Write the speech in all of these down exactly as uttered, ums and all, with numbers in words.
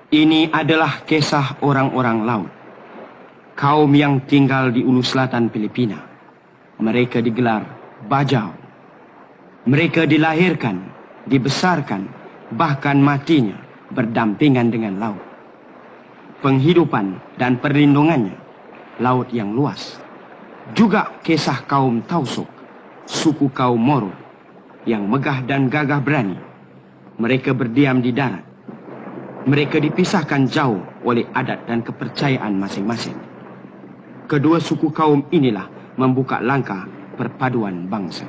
Ini adalah kisah orang-orang laut, kaum yang tinggal di ulu selatan Filipina. Mereka digelar Bajau. Mereka dilahirkan, dibesarkan, bahkan matinya berdampingan dengan laut. Penghidupan dan perlindungannya, laut yang luas. Juga kisah kaum Tausug, suku kaum Moro, yang megah dan gagah berani. Mereka berdiam di darat. Mereka dipisahkan jauh oleh adat dan kepercayaan masing-masing. Kedua suku kaum inilah membuka langkah perpaduan bangsa.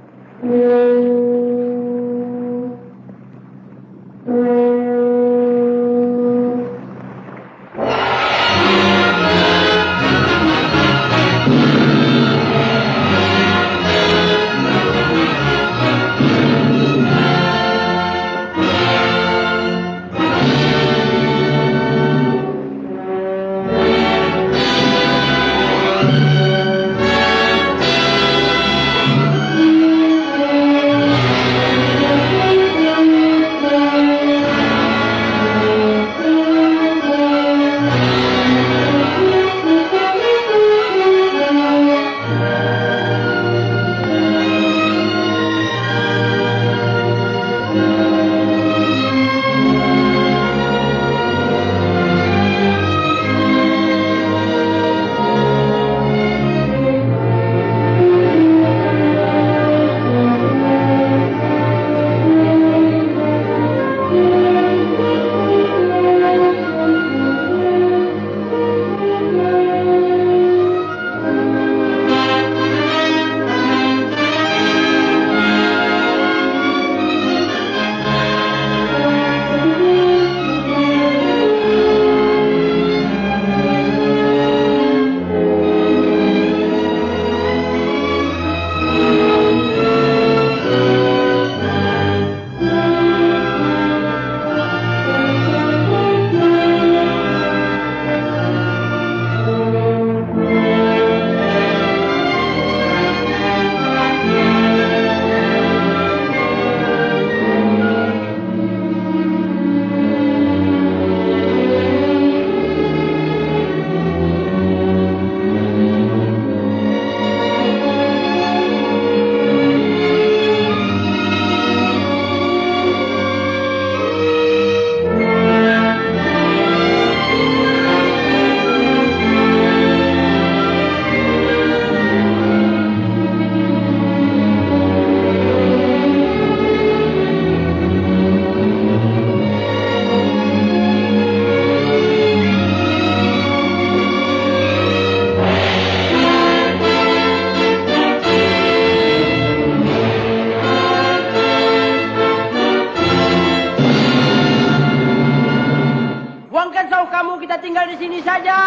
Kita tinggal di sini saja.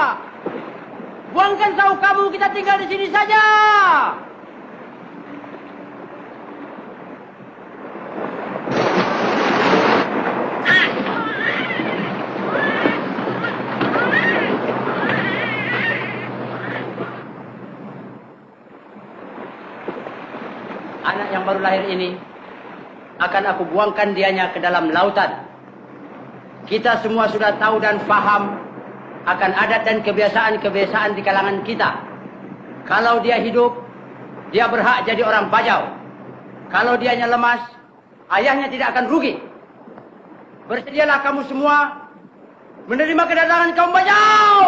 Buangkan sauk kamu, kita tinggal di sini saja. Anak yang baru lahir ini akan aku buangkan dianya ke dalam lautan. Kita semua sudah tahu dan faham akan adat dan kebiasaan-kebiasaan di kalangan kita. Kalau dia hidup, dia berhak jadi orang Bajau. Kalau dianya lemas, ayahnya tidak akan rugi. Bersedialah kamu semua menerima kedatangan kaum Bajau.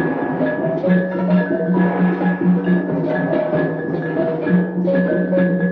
Thank you.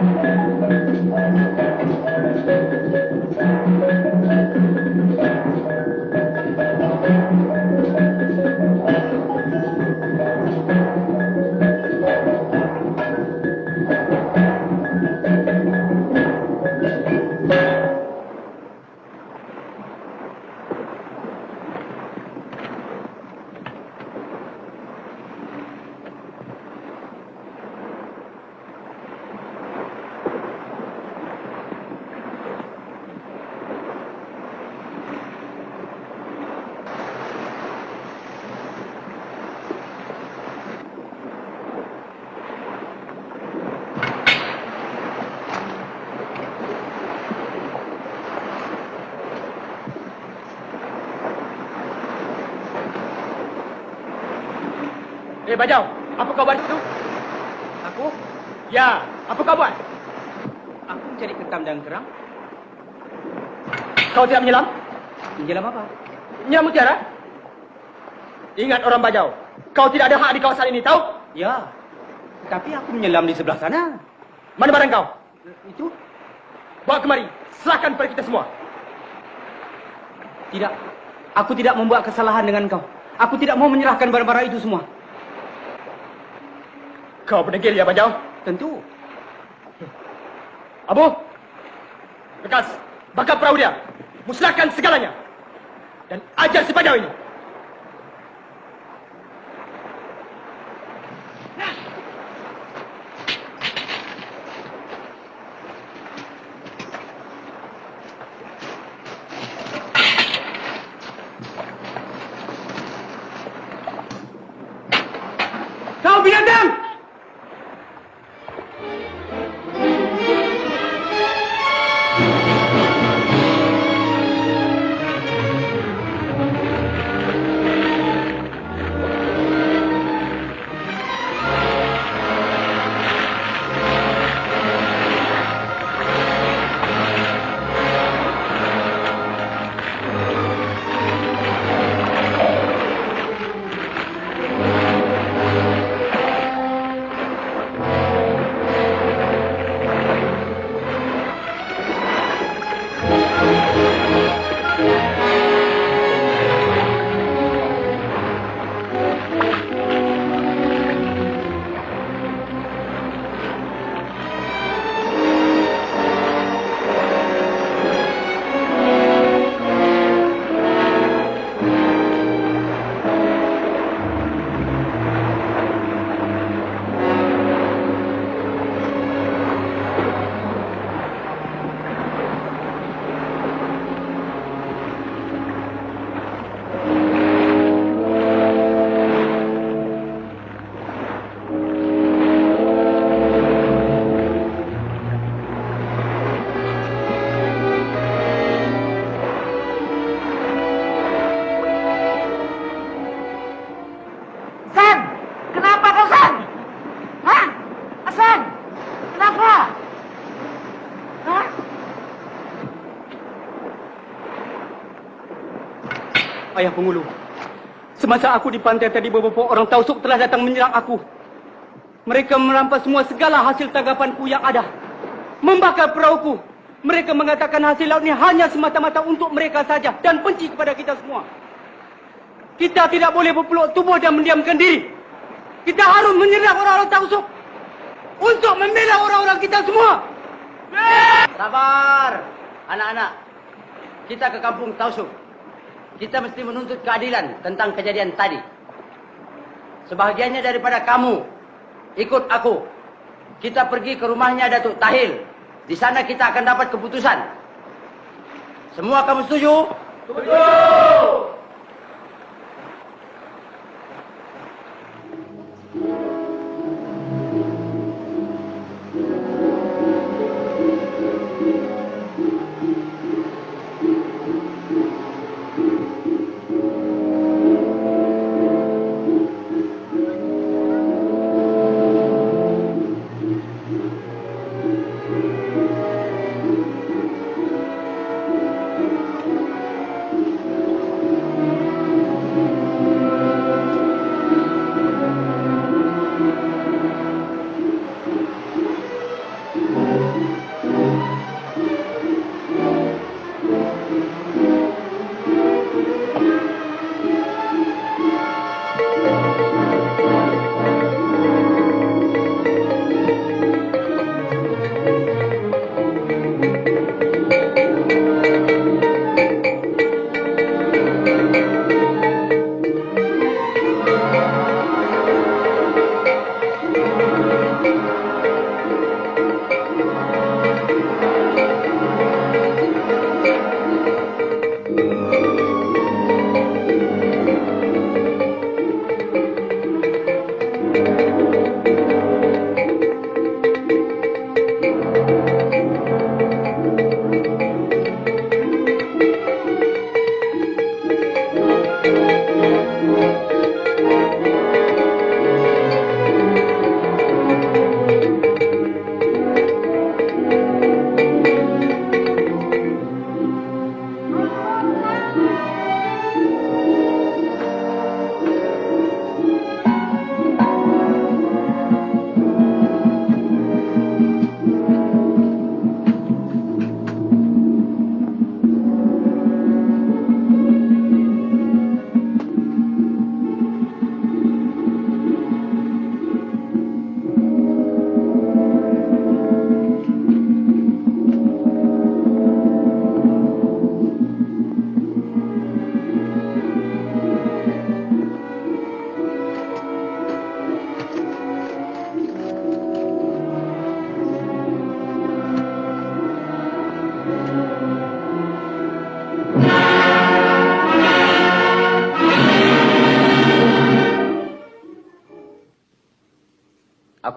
Eh, Bajau, apa kau buat itu? Aku? Ya, apa kau buat? Aku mencari ketam dan kerang. Kau tidak menyelam? Menjelam apa? Menyelam mutiara? Ingat orang Bajau, kau tidak ada hak di kawasan ini, tahu? Ya, tapi aku menyelam di sebelah sana. Mana barang kau? Itu? Bawa kemari, serahkan pada kita semua. Tidak. Aku tidak membuat kesalahan dengan kau. Aku tidak mau menyerahkan barang-barang itu semua. Kau berdegil ya, Bajau? Tentu. Abu, lekas bakar perahu dia. Musnahkan segalanya. Dan ajar si Bajau ini. Kau binatang! Ayah Pengulu, semasa aku di pantai tadi beberapa orang tausuk telah datang menyerang aku. Mereka merampas semua segala hasil tanggapanku yang ada. Membakar perahuku. Mereka mengatakan hasil laut ini hanya semata-mata untuk mereka saja dan benci kepada kita semua. Kita tidak boleh berpeluk tubuh dan mendiamkan diri. Kita harus menyerang orang-orang tausuk untuk membela orang-orang kita semua. Sabar, anak-anak. Kita ke kampung tausuk. Kita mesti menuntut keadilan tentang kejadian tadi. Sebahagiannya daripada kamu ikut aku. Kita pergi ke rumahnya Datuk Tahil. Di sana kita akan dapat keputusan. Semua kamu setuju? Setuju!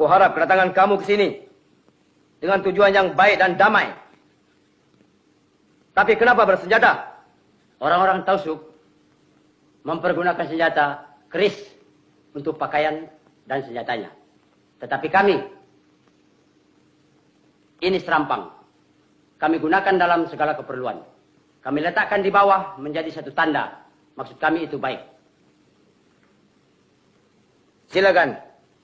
Aku harap kedatangan kamu ke sini dengan tujuan yang baik dan damai. Tapi kenapa bersenjata? Orang-orang Tausug mempergunakan senjata keris untuk pakaian dan senjatanya. Tetapi kami, ini serampang. Kami gunakan dalam segala keperluan. Kami letakkan di bawah menjadi satu tanda. Maksud kami itu baik. Silakan.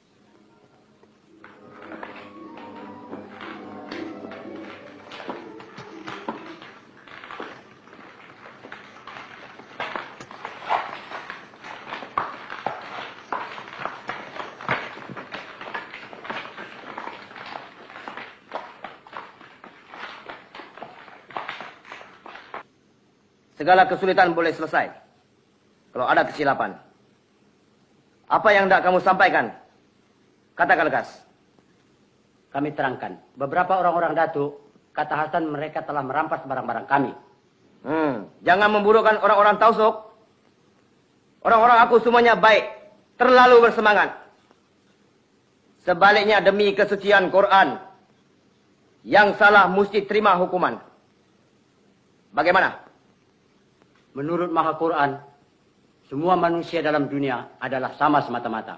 Segala kesulitan boleh selesai kalau ada kesilapan. Apa yang hendak kamu sampaikan? Katakan lekas. Kami terangkan. Beberapa orang-orang Datuk, kata Hasan mereka telah merampas barang-barang kami. Hmm, jangan memburukkan orang-orang Tausug. Orang-orang aku semuanya baik, terlalu bersemangat. Sebaliknya demi kesucian Quran, yang salah mesti terima hukuman. Bagaimana? Menurut Maha Quran, semua manusia dalam dunia adalah sama semata-mata.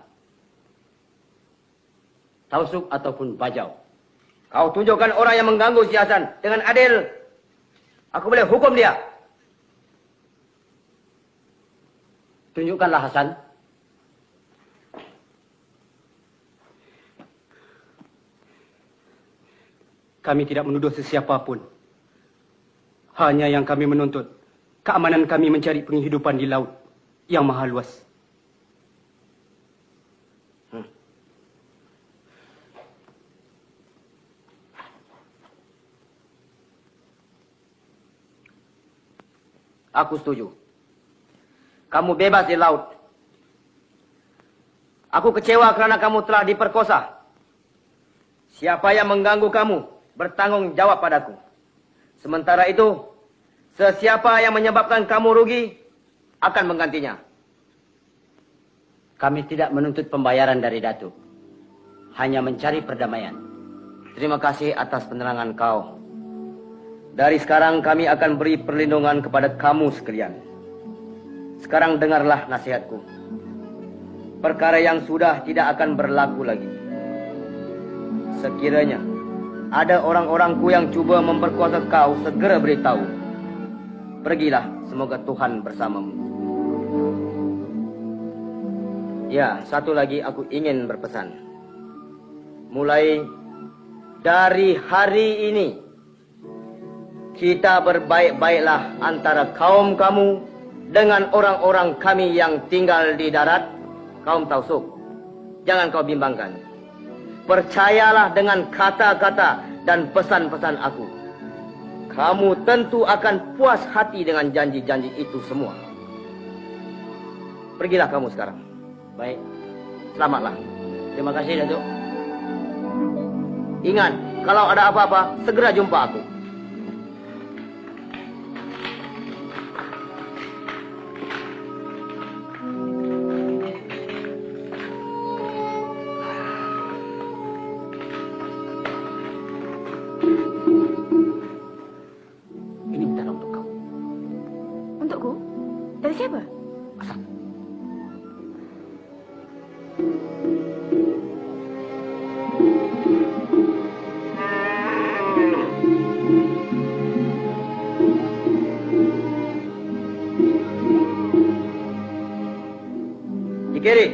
Tausug ataupun Bajau. Kau tunjukkan orang yang mengganggu si Hasan dengan adil. Aku boleh hukum dia. Tunjukkanlah Hasan. Kami tidak menuduh sesiapa pun. Hanya yang kami menuntut, keamanan kami mencari penghidupan di laut yang maha luas. Hmm. Aku setuju. Kamu bebas di laut. Aku kecewa kerana kamu telah diperkosa. Siapa yang mengganggu kamu bertanggung jawab padaku. Sementara itu, sesiapa yang menyebabkan kamu rugi akan menggantinya. Kami tidak menuntut pembayaran dari Datuk. Hanya mencari perdamaian. Terima kasih atas penerangan kau. Dari sekarang kami akan beri perlindungan kepada kamu sekalian. Sekarang dengarlah nasihatku. Perkara yang sudah tidak akan berlaku lagi. Sekiranya ada orang-orangku yang cuba memperkuasa kau, segera beritahu. Pergilah, semoga Tuhan bersamamu. Ya, satu lagi aku ingin berpesan. Mulai dari hari ini, kita berbaik-baiklah antara kaum kamu dengan orang-orang kami yang tinggal di darat, kaum Tausug. Jangan kau bimbangkan. Percayalah dengan kata-kata dan pesan-pesan aku. Kamu tentu akan puas hati dengan janji-janji itu semua. Pergilah kamu sekarang. Baik. Selamatlah. Terima kasih, Datuk. Ingat, kalau ada apa-apa, segera jumpa aku. Ini bintang untuk kau. Untukku? Dari siapa? Asal. Di kiri.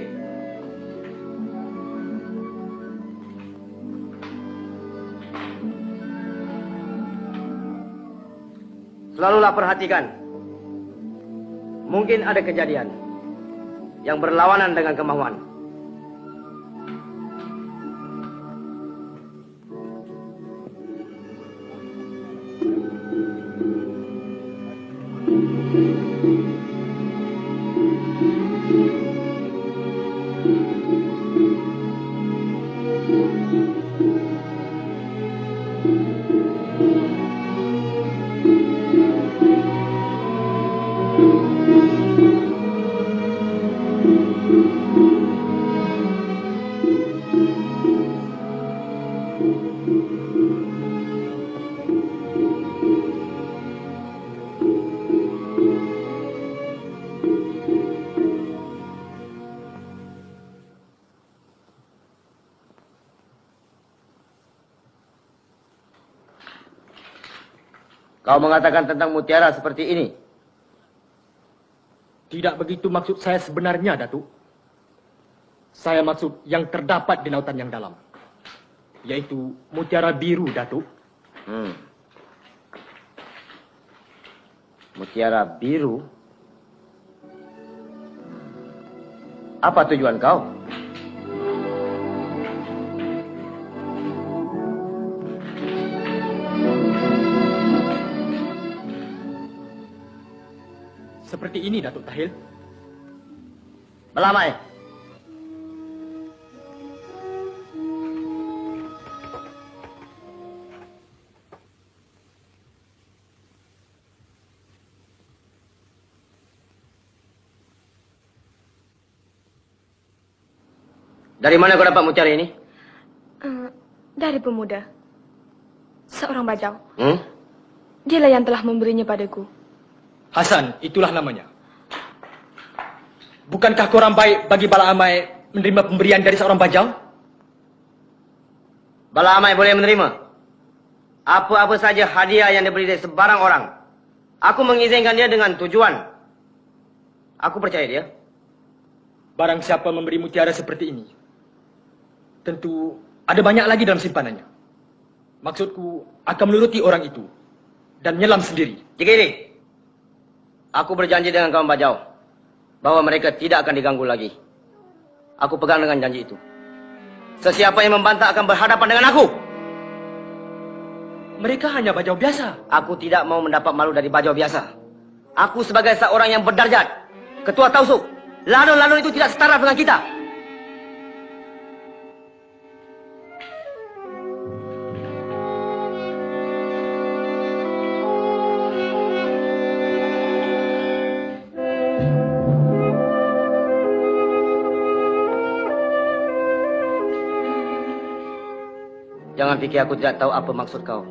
Selalulah perhatikan. Mungkin ada kejadian yang berlawanan dengan kemauan. Kau mengatakan tentang mutiara seperti ini? Tidak begitu maksud saya sebenarnya, Datuk. Saya maksud yang terdapat di lautan yang dalam, yaitu mutiara biru, Datuk. Hmm. Mutiara biru? Apa tujuan kau? Seperti ini, Datuk Tahil. Melamai. Dari mana kau dapat mutiara ini? Uh, dari pemuda. Seorang bajau. Hmm? Dialah yang telah memberinya padaku. Hasan, itulah namanya. Bukankah korang baik bagi Bala Amai menerima pemberian dari seorang bajau? Bala Amai boleh menerima apa-apa saja hadiah yang diberi dari sebarang orang. Aku mengizinkan dia dengan tujuan. Aku percaya dia. Barang siapa memberi mutiara seperti ini, tentu ada banyak lagi dalam simpanannya. Maksudku, akan menuruti orang itu dan menyelam sendiri. Jika ini, aku berjanji dengan kaum bajau bahwa mereka tidak akan diganggu lagi. Aku pegang dengan janji itu. Sesiapa yang membantah akan berhadapan dengan aku. Mereka hanya bajau biasa. Aku tidak mau mendapat malu dari bajau biasa. Aku sebagai seorang yang berdarjat, ketua tausuk, ladon-ladon itu tidak setara dengan kita. Jangan fikir aku tidak tahu apa maksud kau.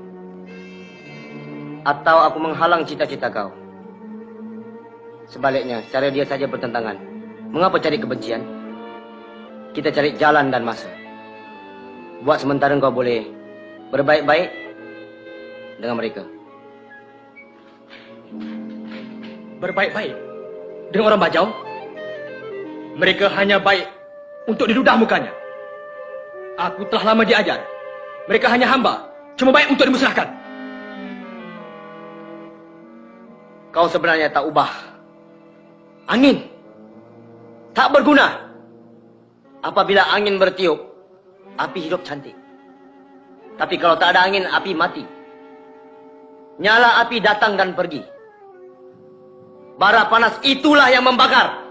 Atau aku menghalang cita-cita kau. Sebaliknya, cara dia saja bertentangan. Mengapa cari kebencian? Kita cari jalan dan masa. Buat sementara kau boleh berbaik-baik dengan mereka. Berbaik-baik dengan orang bajau? Mereka hanya baik untuk diludah mukanya. Aku telah lama diajar. Mereka hanya hamba, cuma baik untuk dimusnahkan. Kau sebenarnya tak ubah. Angin tak berguna. Apabila angin bertiup, api hidup cantik. Tapi kalau tak ada angin, api mati. Nyala api datang dan pergi. Bara panas itulah yang membakar.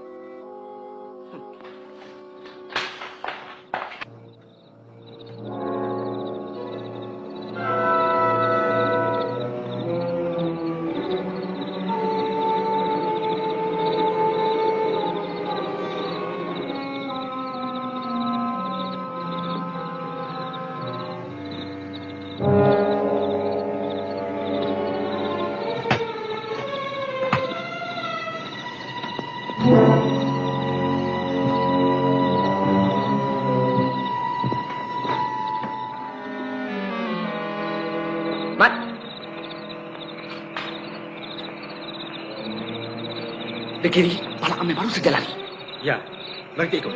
Mat. Di kiri, Bala Amai baru saja lari. Ya, mari kita ikut.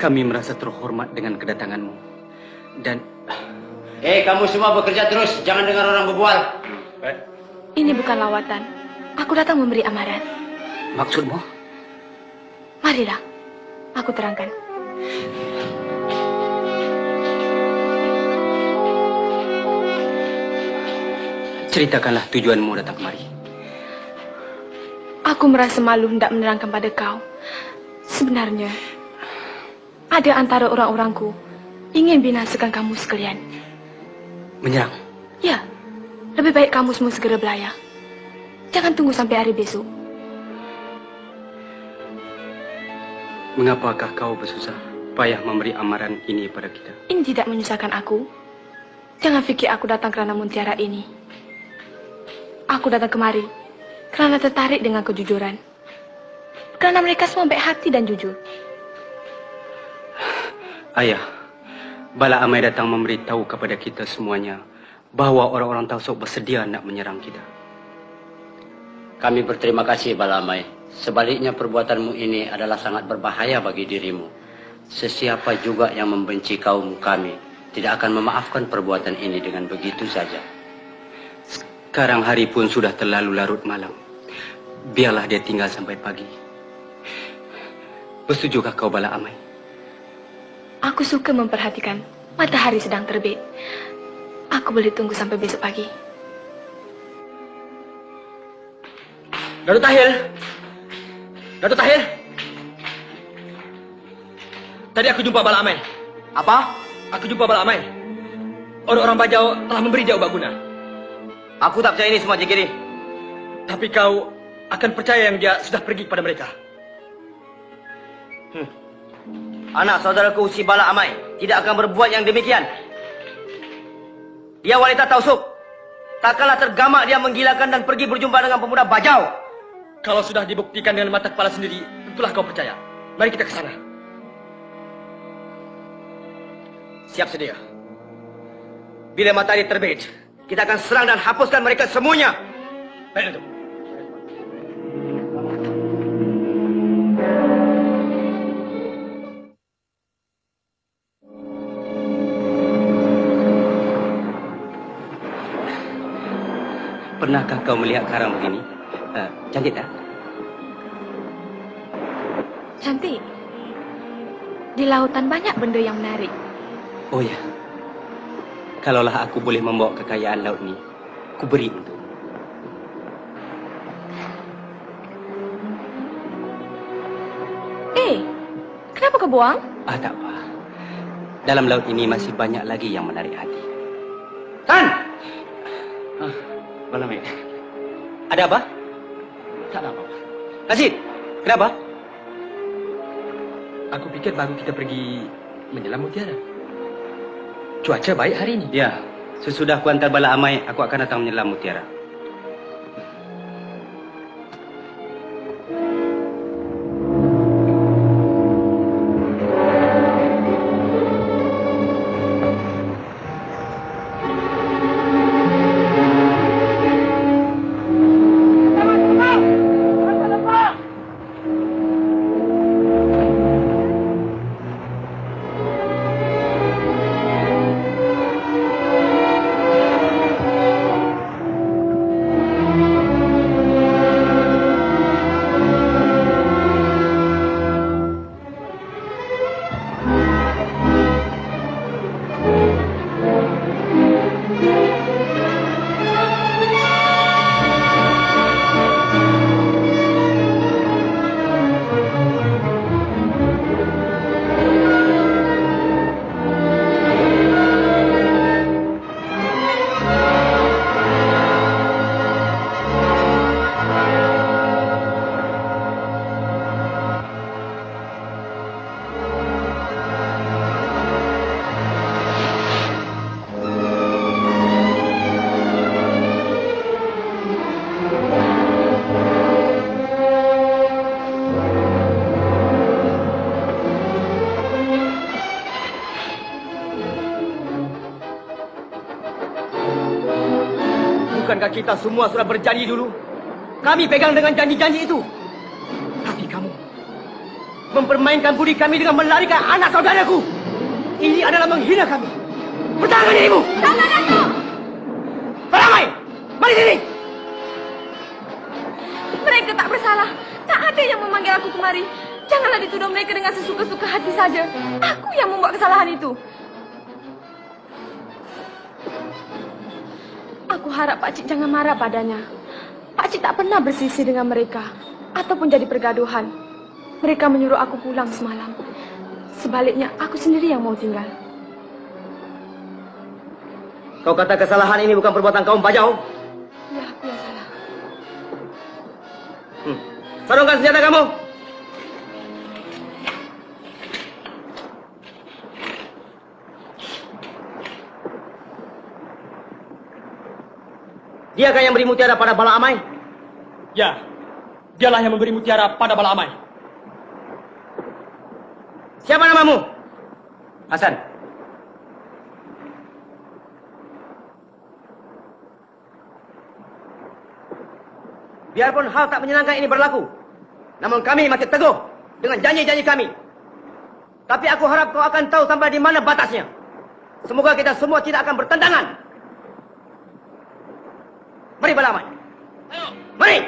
Kami merasa terhormat dengan kedatanganmu. Dan... Eh, kamu semua bekerja terus. Jangan dengar orang berbual. Eh? Ini bukan lawatan. Aku datang memberi amaran. Maksudmu? Marilah, aku terangkan. Ceritakanlah tujuanmu datang kemari. Aku merasa malu hendak menerangkan pada kau. Sebenarnya, ada antara orang-orangku ingin binasakan kamu sekalian. Menyerang? Ya, lebih baik kamu semua segera belayar. Jangan tunggu sampai hari besok. Mengapakah kau bersusah payah memberi amaran ini pada kita? Ini tidak menyusahkan aku. Jangan fikir aku datang kerana mutiara ini. Aku datang kemari kerana tertarik dengan kejujuran. Kerana mereka semua baik hati dan jujur. Ayah, Bala Amai datang memberitahu kepada kita semuanya bahawa orang-orang Tausuk bersedia nak menyerang kita. Kami berterima kasih, Bala Amai. Sebaliknya perbuatanmu ini adalah sangat berbahaya bagi dirimu. Sesiapa juga yang membenci kaum kami tidak akan memaafkan perbuatan ini dengan begitu saja. Sekarang hari pun sudah terlalu larut malam. Biarlah dia tinggal sampai pagi. Bersetujukah kau, Bala Amai? Aku suka memperhatikan matahari sedang terbit. Aku boleh tunggu sampai besok pagi. Datuk Tahir! Datuk Tahir! Tadi aku jumpa Bala Amai. Apa? Aku jumpa Bala Amai. Orang-orang Bajau telah memberi dia ubat guna. Aku tak percaya ini semua, Jekiri. Tapi kau akan percaya yang dia sudah pergi kepada mereka. Hmm. Anak saudaraku si Bala Amai tidak akan berbuat yang demikian. Dia wanita Tausuk. Takkanlah tergamak dia menggilakan dan pergi berjumpa dengan pemuda Bajau. Kalau sudah dibuktikan dengan mata kepala sendiri, tentulah kau percaya. Mari kita ke sana. Siap sedia. Bila matahari terbit, kita akan serang dan hapuskan mereka semuanya. Baik, Datuk. Pernahkah kau melihat karang begini? Uh, cantik tak? Cantik. Di lautan banyak benda yang menarik. Oh ya. Kalaulah aku boleh membawa kekayaan laut ni, aku beri untuk. Eh, kenapa kau buang? Ah, tak apa. Dalam laut ini masih banyak lagi yang menarik hati. Tan! Ah, Bala Amai. Ada apa? Tak ada apa-apa. Rashid, kenapa? Aku pikir baru kita pergi menyelam mutiara. Cuaca baik hari ini. Ya, sesudah aku hantar Bala Amai, aku akan datang menyelam mutiara. Bukankah kita semua sudah berjanji dulu? Kami pegang dengan janji-janji itu. Tapi kamu, mempermainkan budi kami dengan melarikan anak saudaraku. Ini adalah menghina kami. Pertahankan dirimu. Jangan, Datuk! Beramai! Mari sini! Mereka tak bersalah. Tak ada yang memanggil aku kemari. Janganlah dituduh mereka dengan sesuka-suka hati saja. Aku yang membuat kesalahan itu. Aku harap Pak Cik jangan marah padanya. Pak Cik tak pernah bersisi dengan mereka ataupun jadi pergaduhan. Mereka menyuruh aku pulang semalam. Sebaliknya, aku sendiri yang mau tinggal. Kau kata kesalahan ini bukan perbuatan kaum Bajau? Ya, aku yang salah. Hmm. Sarungkan senjata kamu. Diakah yang beri mutiara pada Bala Amai? Ya, dialah yang memberi mutiara pada Bala Amai. Siapa namamu? Hasan. Biarpun hal tak menyenangkan ini berlaku, namun kami masih teguh dengan janji-janji kami. Tapi aku harap kau akan tahu sampai di mana batasnya. Semoga kita semua tidak akan bertentangan. Mari Bala Amai. Ayo. Mari.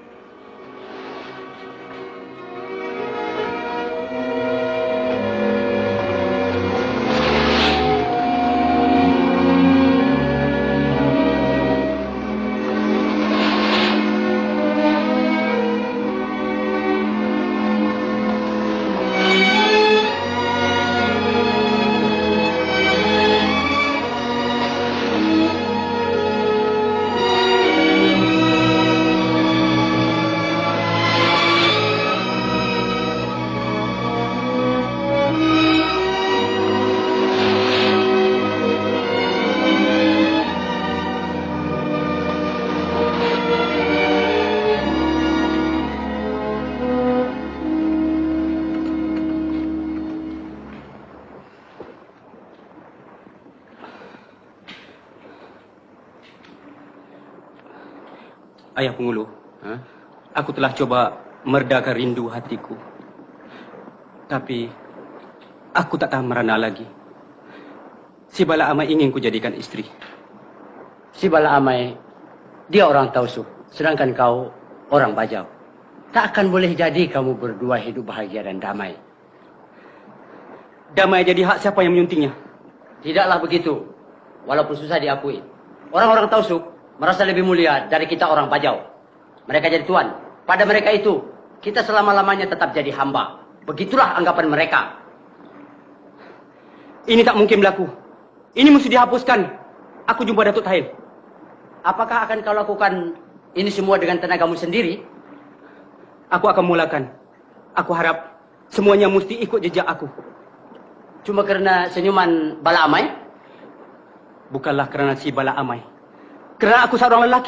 Ayah Pengulu, ha? Aku telah coba meredakan rindu hatiku. Tapi, aku tak tahan merana lagi. Si Bala Amai ingin ku jadikan istri. Si Bala Amai, dia orang Tausuk, sedangkan kau orang Bajau. Tak akan boleh jadi kamu berdua hidup bahagia dan damai. Damai jadi hak siapa yang menyuntingnya? Tidaklah begitu, walaupun susah diakui. Orang-orang Tausuk merasa lebih mulia dari kita orang Bajau. Mereka jadi tuan. Pada mereka itu, kita selama-lamanya tetap jadi hamba. Begitulah anggapan mereka. Ini tak mungkin berlaku. Ini mesti dihapuskan. Aku jumpa Datuk Tahir. Apakah akan kau lakukan ini semua dengan tenagamu sendiri? Aku akan mulakan. Aku harap semuanya mesti ikut jejak aku. Cuma kerana senyuman Bala Amai? Bukanlah kerana si Bala Amai. Kerana aku seorang lelaki.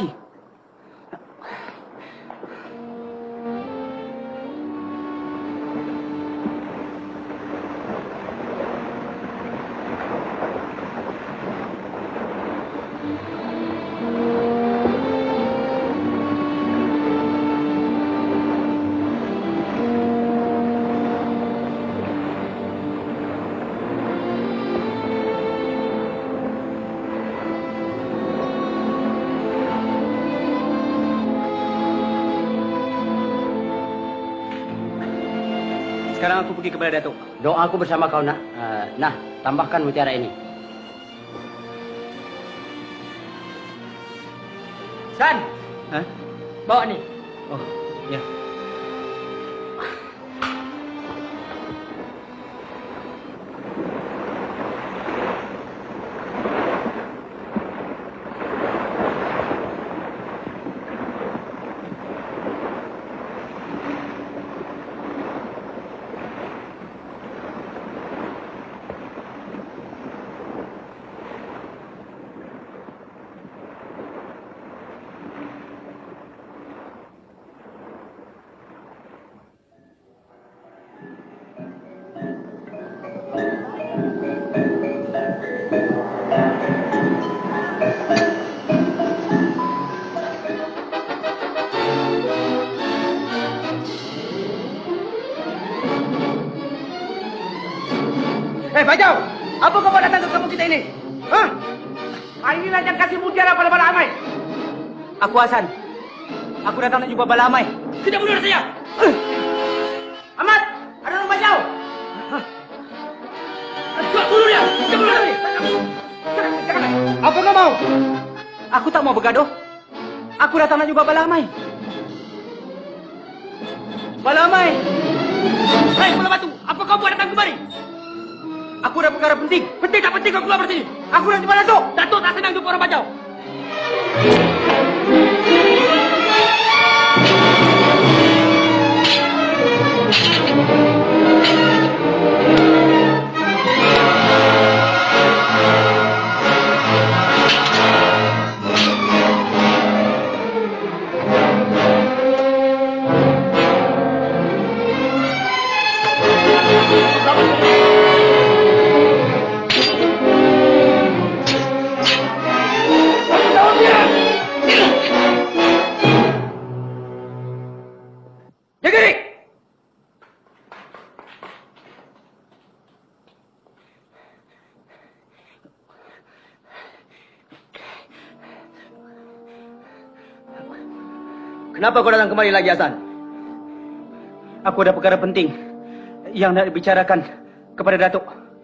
Sekarang aku pergi kepada Datuk. Doa aku bersama kau, nak. Uh, nah, tambahkan mutiara ini. San! Hah? Bawa ni. Oh, ya. Hei Bajau, apa kau datang ke kampung kita ini? Hah? Inilah yang kasih mutiara pada Bala Amai. Aku Hasan. Aku datang nak jumpa Bala Amai. Kita bunuh saja. Uh. Ahmad, ada orang Bajau. Kita bunuh dia. Kita bunuh dia. Apa kau mau? Aku tak mau bergaduh. Aku datang nak jumpa Bala Amai. Bala Amai. Hei, bola batu. Apa kau buat datang kemari? Aku ada perkara penting. Penting tak penting kau keluar dari sini. Aku nak jumpa Datuk. Datuk tak senang jumpa orang Bajau. Kenapa kau datang kemari lagi, Hasan? Aku ada perkara penting yang nak dibicarakan kepada Datuk.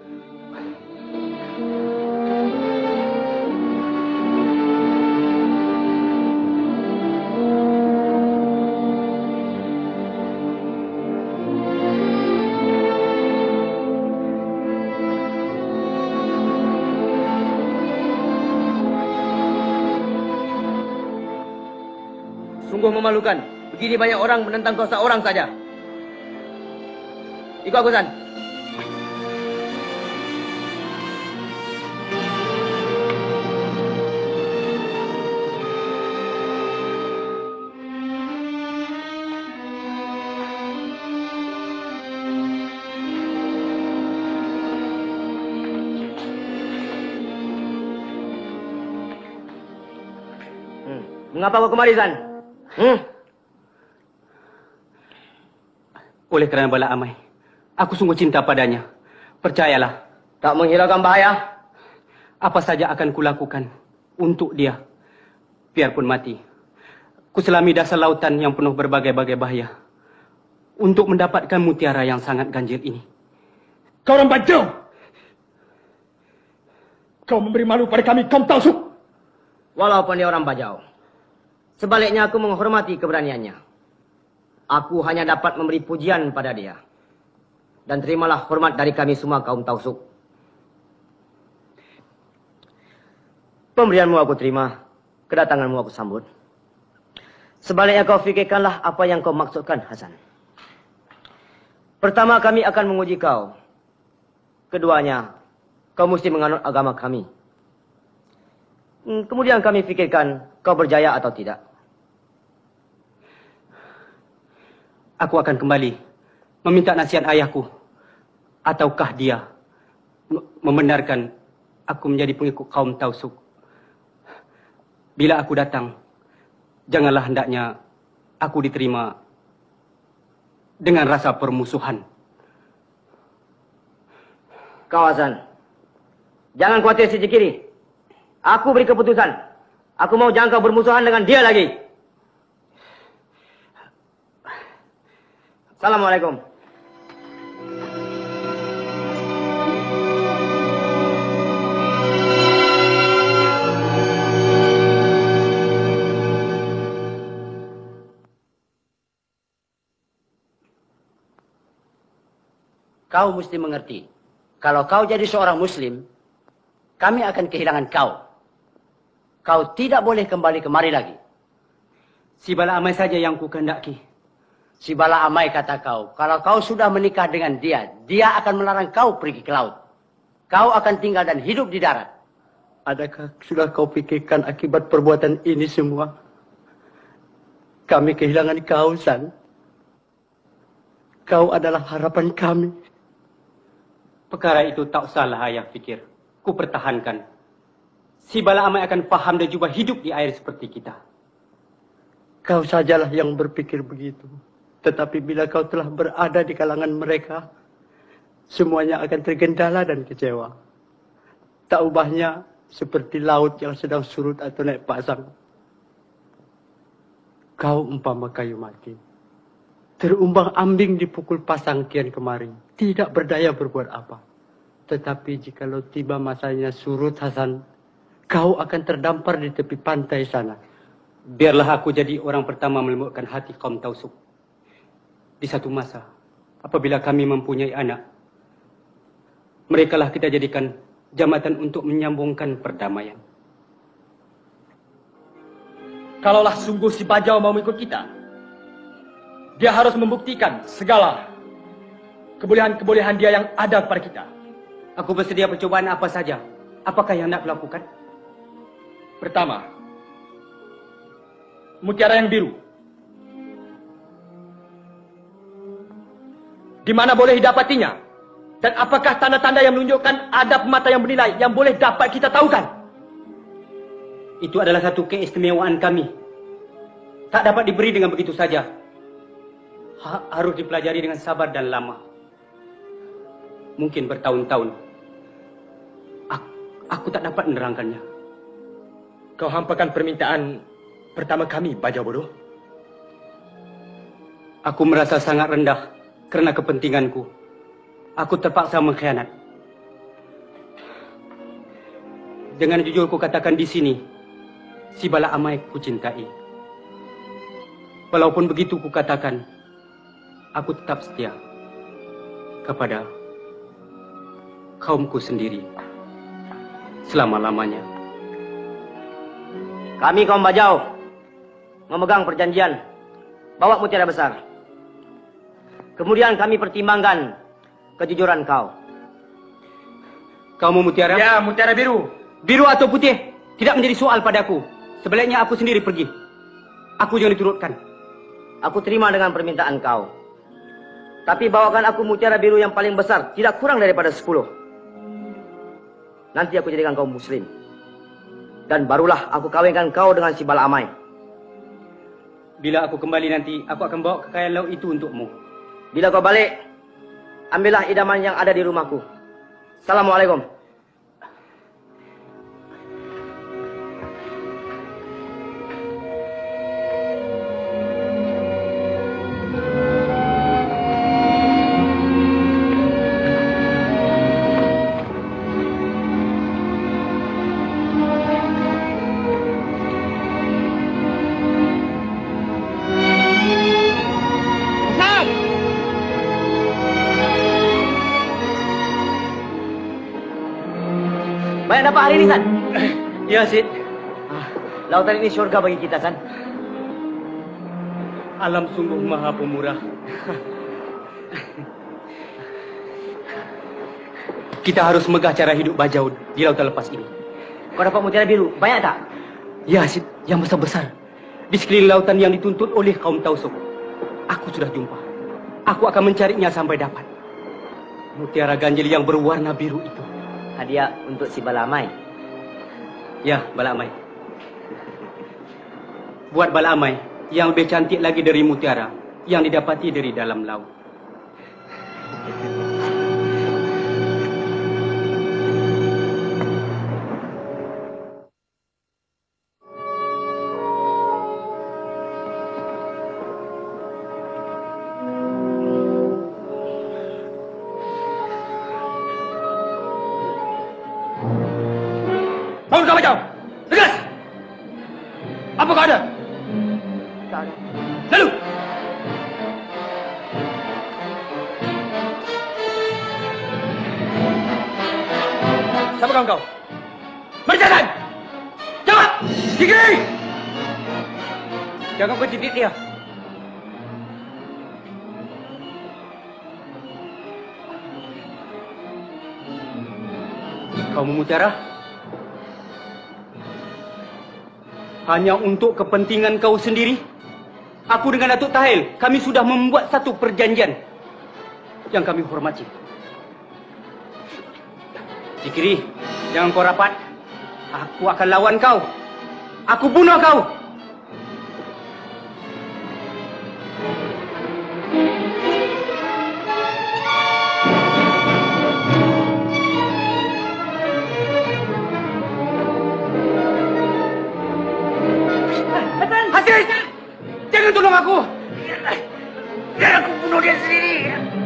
Sungguh memalukan. Begini banyak orang menentang kau seorang saja. Ikut aku, Hasan. Hmm. Mengapa kau kemari, Hasan? Hmm? Oleh kerana Bala Amai, aku sungguh cinta padanya. Percayalah. Tak menghilangkan bahaya. Apa saja akan kulakukan untuk dia. Biarpun mati. Kuselami dasar lautan yang penuh berbagai-bagai bahaya. Untuk mendapatkan mutiara yang sangat ganjil ini. Kau orang Bajau! Kau memberi malu pada kami, kaum Tausuk! Walaupun dia orang Bajau. Sebaliknya aku menghormati keberaniannya. Aku hanya dapat memberi pujian pada dia. Dan terimalah hormat dari kami semua kaum Tausuk. Pemberianmu aku terima. Kedatanganmu aku sambut. Sebaliknya kau fikirkanlah apa yang kau maksudkan, Hasan. Pertama kami akan menguji kau. Keduanya, kau mesti menganut agama kami. Kemudian kami fikirkan kau berjaya atau tidak. Aku akan kembali meminta nasihat ayahku. Ataukah dia membenarkan aku menjadi pengikut kaum Tausuk. Bila aku datang, janganlah hendaknya aku diterima dengan rasa permusuhan. Kau, Hasan, jangan khawatir sisi kiri. Aku beri keputusan. Aku mau jangan kau bermusuhan dengan dia lagi. Assalamualaikum. Kau mesti mengerti. Kalau kau jadi seorang Muslim, kami akan kehilangan kau. Kau tidak boleh kembali kemari lagi. Si Bala Amai saja yang ku kehendaki. Si Bala Amai kata kau, kalau kau sudah menikah dengan dia, dia akan melarang kau pergi ke laut. Kau akan tinggal dan hidup di darat. Adakah sudah kau pikirkan akibat perbuatan ini semua? Kami kehilangan kau, San. Kau adalah harapan kami. Perkara itu tak usahlah ayah fikir. Ku pertahankan. Si Bala Amai akan faham dan juga hidup di air seperti kita. Kau sajalah yang berpikir begitu. Tetapi bila kau telah berada di kalangan mereka, semuanya akan tergendala dan kecewa. Tak ubahnya seperti laut yang sedang surut atau naik pasang. Kau umpama kayu mati, terumbang ambing dipukul pasang kian kemari, tidak berdaya berbuat apa. Tetapi jikalau tiba masanya surut Hasan, kau akan terdampar di tepi pantai sana. Biarlah aku jadi orang pertama melembutkan hati kaum Tausuk. Di satu masa, apabila kami mempunyai anak, merekalah kita jadikan jambatan untuk menyambungkan perdamaian. Kalaulah sungguh si Bajau mau ikut kita, dia harus membuktikan segala kebolehan-kebolehan dia yang ada kepada kita. Aku bersedia percobaan apa saja. Apakah yang nak kulakukan? Pertama, mutiara yang biru. Di mana boleh didapatinya? Dan apakah tanda-tanda yang menunjukkan ada mata yang bernilai yang boleh dapat kita tahukan? Itu adalah satu keistimewaan kami. Tak dapat diberi dengan begitu saja. Ha harus dipelajari dengan sabar dan lama. Mungkin bertahun-tahun. Aku, aku tak dapat menerangkannya. Kau hampakan permintaan pertama kami, Bajau bodoh. Aku merasa sangat rendah kerana kepentinganku. Aku terpaksa mengkhianat. Dengan jujur ku katakan di sini, si Bala Amai ku cintai. Walaupun begitu ku katakan, aku tetap setia kepada kaumku sendiri selama-lamanya. Kami kaum Bajau memegang perjanjian bawa mutiara besar. Kemudian kami pertimbangkan kejujuran kau. Kau mau mutiara? Ya, mutiara biru. Biru atau putih tidak menjadi soal padaku. Sebaliknya aku sendiri pergi. Aku jangan diturutkan. Aku terima dengan permintaan kau. Tapi bawakan aku mutiara biru yang paling besar, tidak kurang daripada sepuluh. Nanti aku jadikan kau muslim. Dan barulah aku kawinkan kau dengan si Bala Amai. Bila aku kembali nanti, aku akan bawa kekayaan laut itu untukmu. Bila kau balik, ambillah idaman yang ada di rumahku. Assalamualaikum. Banyak dapat hari ini, San? Ya, Sid. Ah, lautan ini syurga bagi kita, San. Alam sungguh maha pemurah. Kita harus megah cara hidup Bajau di lautan lepas ini. Kau dapat mutiara biru, banyak tak? Ya, Sid, yang besar-besar. Di sekeliling lautan yang dituntut oleh kaum Tausuk. Aku sudah jumpa. Aku akan mencarinya sampai dapat. Mutiara ganjil yang berwarna biru itu. Hadiah untuk si Bala Amai. Ya, Bala Amai. Buat Bala Amai yang lebih cantik lagi dari mutiara yang didapati dari dalam laut. Bangun kau Bajau! Tegas! Apa kau ada? Tak ada. Lalu! Siapa kawan kau? Mari jalan! Jawab! Di kiri! Jangan kau cipit dia. Kau memutiara? Hanya untuk kepentingan kau sendiri? Aku dengan Datuk Tahil, kami sudah membuat satu perjanjian yang kami hormati. Zikri, jangan kau rapat. Aku akan lawan kau. Aku bunuh kau. tolong aku. Biar aku bunuh dia sendiri.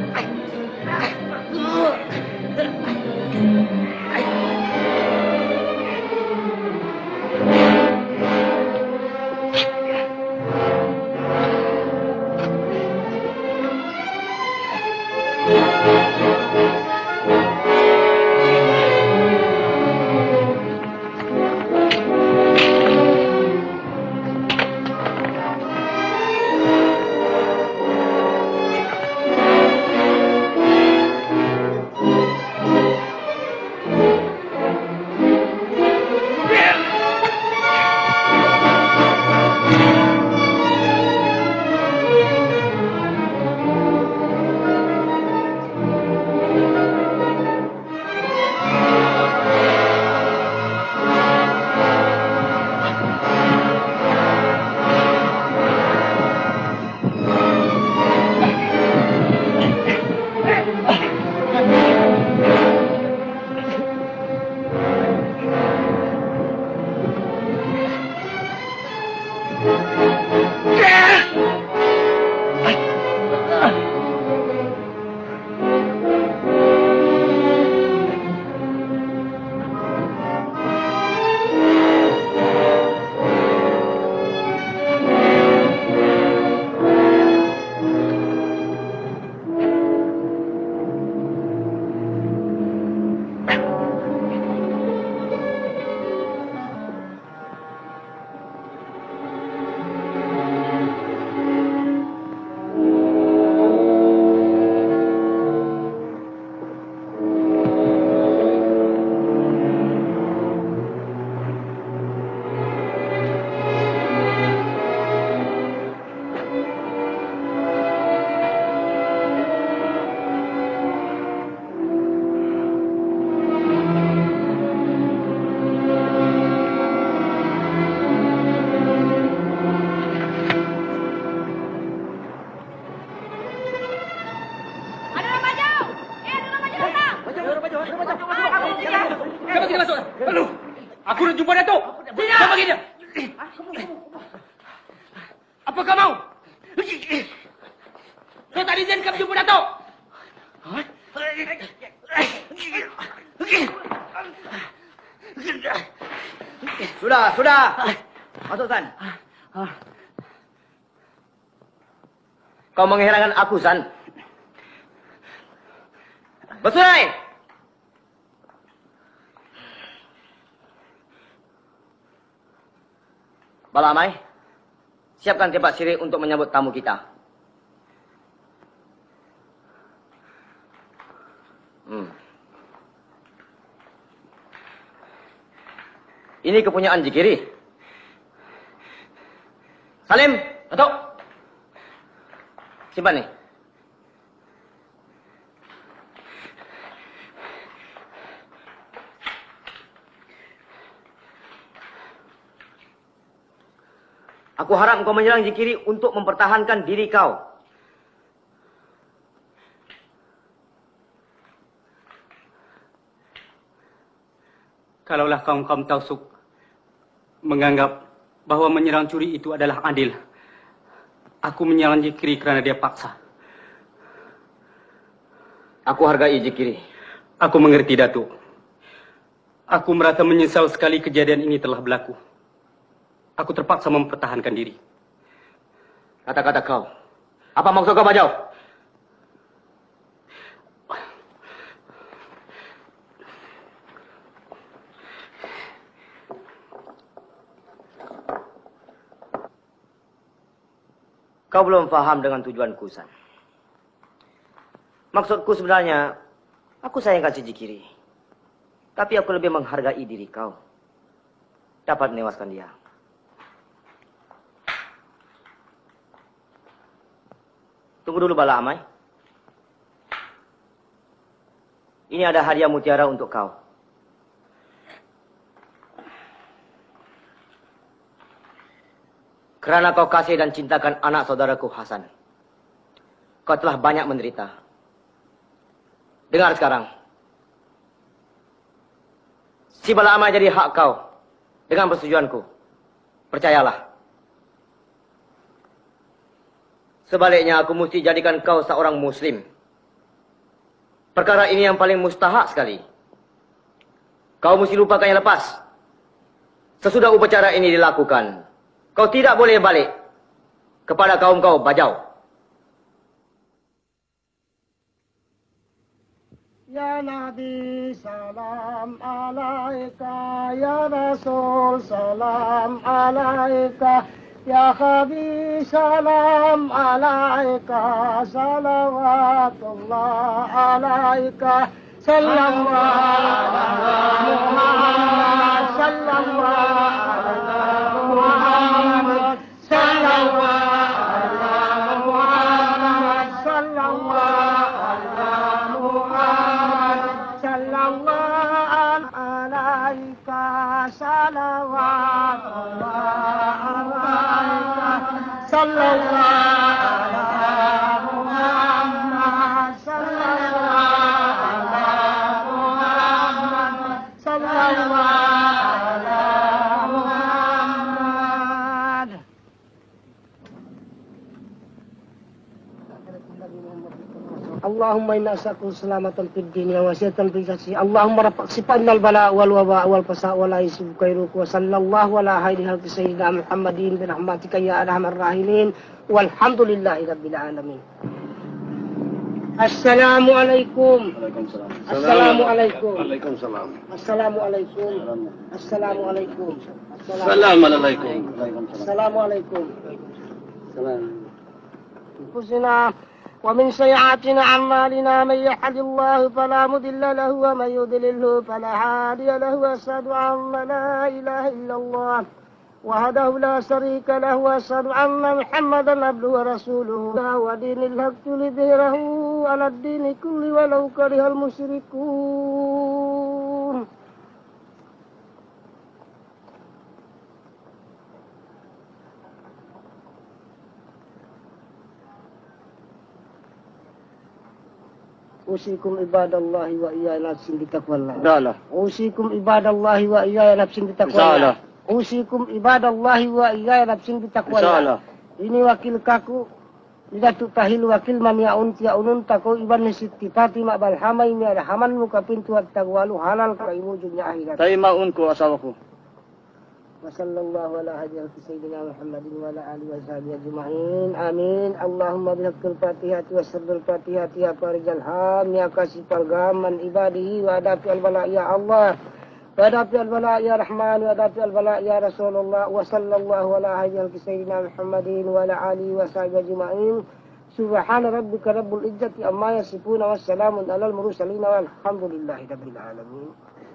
Sudah, sudah. Masuk, San. Kau mengherankan aku, San. Bersurai! Balamai, siapkan tempat sirih untuk menyambut tamu kita. Hmm. Ini kepunyaan Jikiri. Salim, Datuk. Simpan nih. Aku harap kau menyerang Jikiri untuk mempertahankan diri kau. Kalaulah kaum-kaum Tausuk menganggap bahwa menyerang curi itu adalah adil, aku menyerang Jikiri kerana dia paksa. Aku hargai Jikiri. Aku mengerti, Datuk. Aku merasa menyesal sekali kejadian ini telah berlaku. Aku terpaksa mempertahankan diri. Kata-kata kau. Apa maksud kau, Bajau? Kau belum faham dengan tujuanku, San. Maksudku sebenarnya, aku sayangkan si Jikiri. Tapi aku lebih menghargai diri kau. Dapat menewaskan dia. Tunggu dulu, Bala Amai. Ini ada hadiah mutiara untuk kau. Kerana kau kasih dan cintakan anak saudaraku Hasan. Kau telah banyak menderita. Dengar sekarang. Si Bala Amai jadi hak kau. Dengan persetujuanku. Percayalah. Sebaliknya aku mesti jadikan kau seorang muslim. Perkara ini yang paling mustahak sekali. Kau mesti lupakan yang lepas. Sesudah upacara ini dilakukan, kau tidak boleh balik kepada kaum kau Bajau. Ya Nabi salam alaika, ya Rasul salam alaika, ya Habib salam alaika, salawatullah alaika, sallallahu ala Muhammad, sallallahu ala Muhammad, sallallahu ala Muhammad, sallallahu Allahumma inna as'aluka salamatan fid dunya wa sihhatan fil jasad. Allahumma rabb sifanal bala wal waba wal fasa wa la yusibukairuka wa sallallahu ala haidil halqi sayyidina Muhammadin bi rahmatika ya arhamar rahimin walhamdulillahi rabbil alamin. Assalamualaikum. Waalaikumsalam. Assalamualaikum. Waalaikumsalam. Assalamualaikum. Assalamualaikum. Assalamualaikum. Assalamualaikum. Salam. ومن سيئاتنا أعمالنا من يهد الله فلا مضل له ومن يضلل فلا هادي له وأشهد أن لا إله إلا الله وحده لا شريك له وأشهد أن محمدا عبده ورسوله ودين الحق ليظهره على الدين كله ولو كره المشركون. Usikum ibadallahi wa iyaya nafsin bitaqwallah. Insyaallah. Usikum ibadallahi wa iyaya nafsin bitaqwallah. Usikum ibadallahi wa iyaya nafsin bitaqwallah. Ini wakil kaku Idatu tahil wakil man yaun tia unun tako iban nisitipati ma'bal hamay mi ada haman muka pintu at tagwalu halal ka imujudnya akhirat. Tayo maun ko asawa ko. Wa sallallahu ala hadiah sayyidina Muhammadin wa ala alihi wa sahbihi ajma'in. Amin. Allahumma bihaqqil fatihati wa sirril fatihati ya farijal ham ya kasifal gam man ibadihi wa adafi al bala ya Allah. Wa adafi al bala ya Rahman wa adafi al bala ya Rasulullah wa sallallahu ala hadiah sayyidina Muhammadin wa ala alihi wa sahbihi ajma'in. Subhana rabbika rabbul izzati amma yasifuna wa salamun alal mursalin walhamdulillahi rabbil alamin.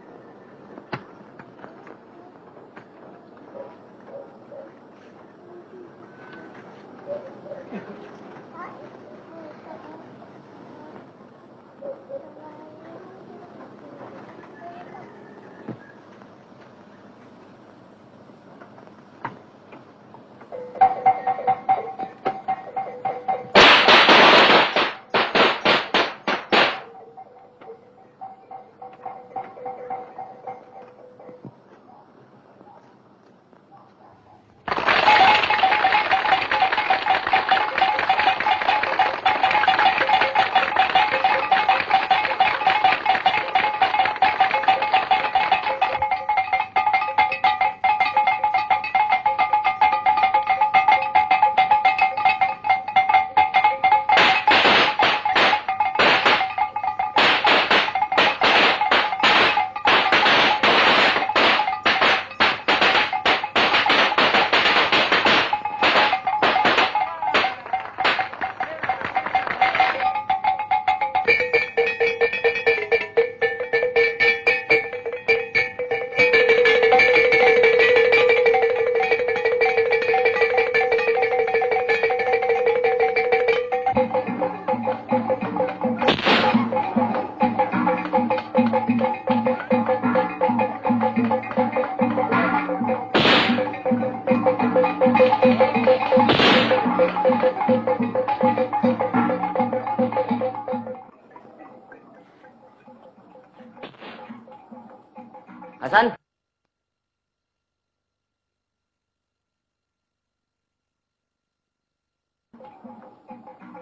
Hasan?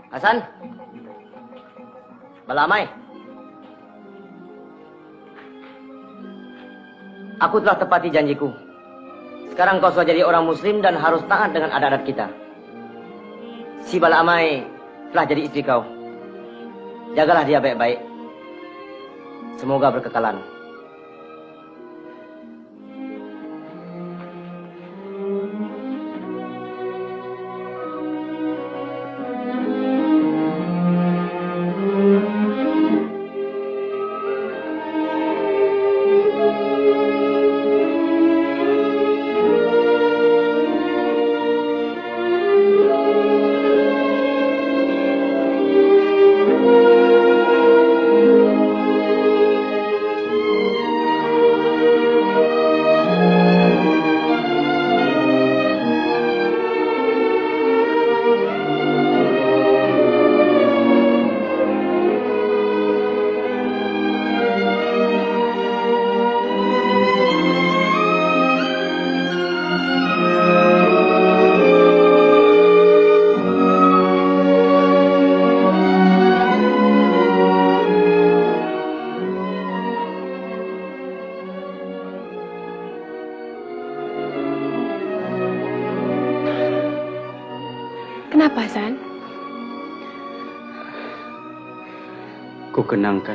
Hasan, Balamai, aku telah tepati janjiku. Sekarang kau sudah jadi orang muslim dan harus taat dengan adat-adat kita. Si Balamai telah jadi istri kau. Jagalah dia baik-baik. Semoga berkekalan. Kenapa, Hasan? Ku kenangkan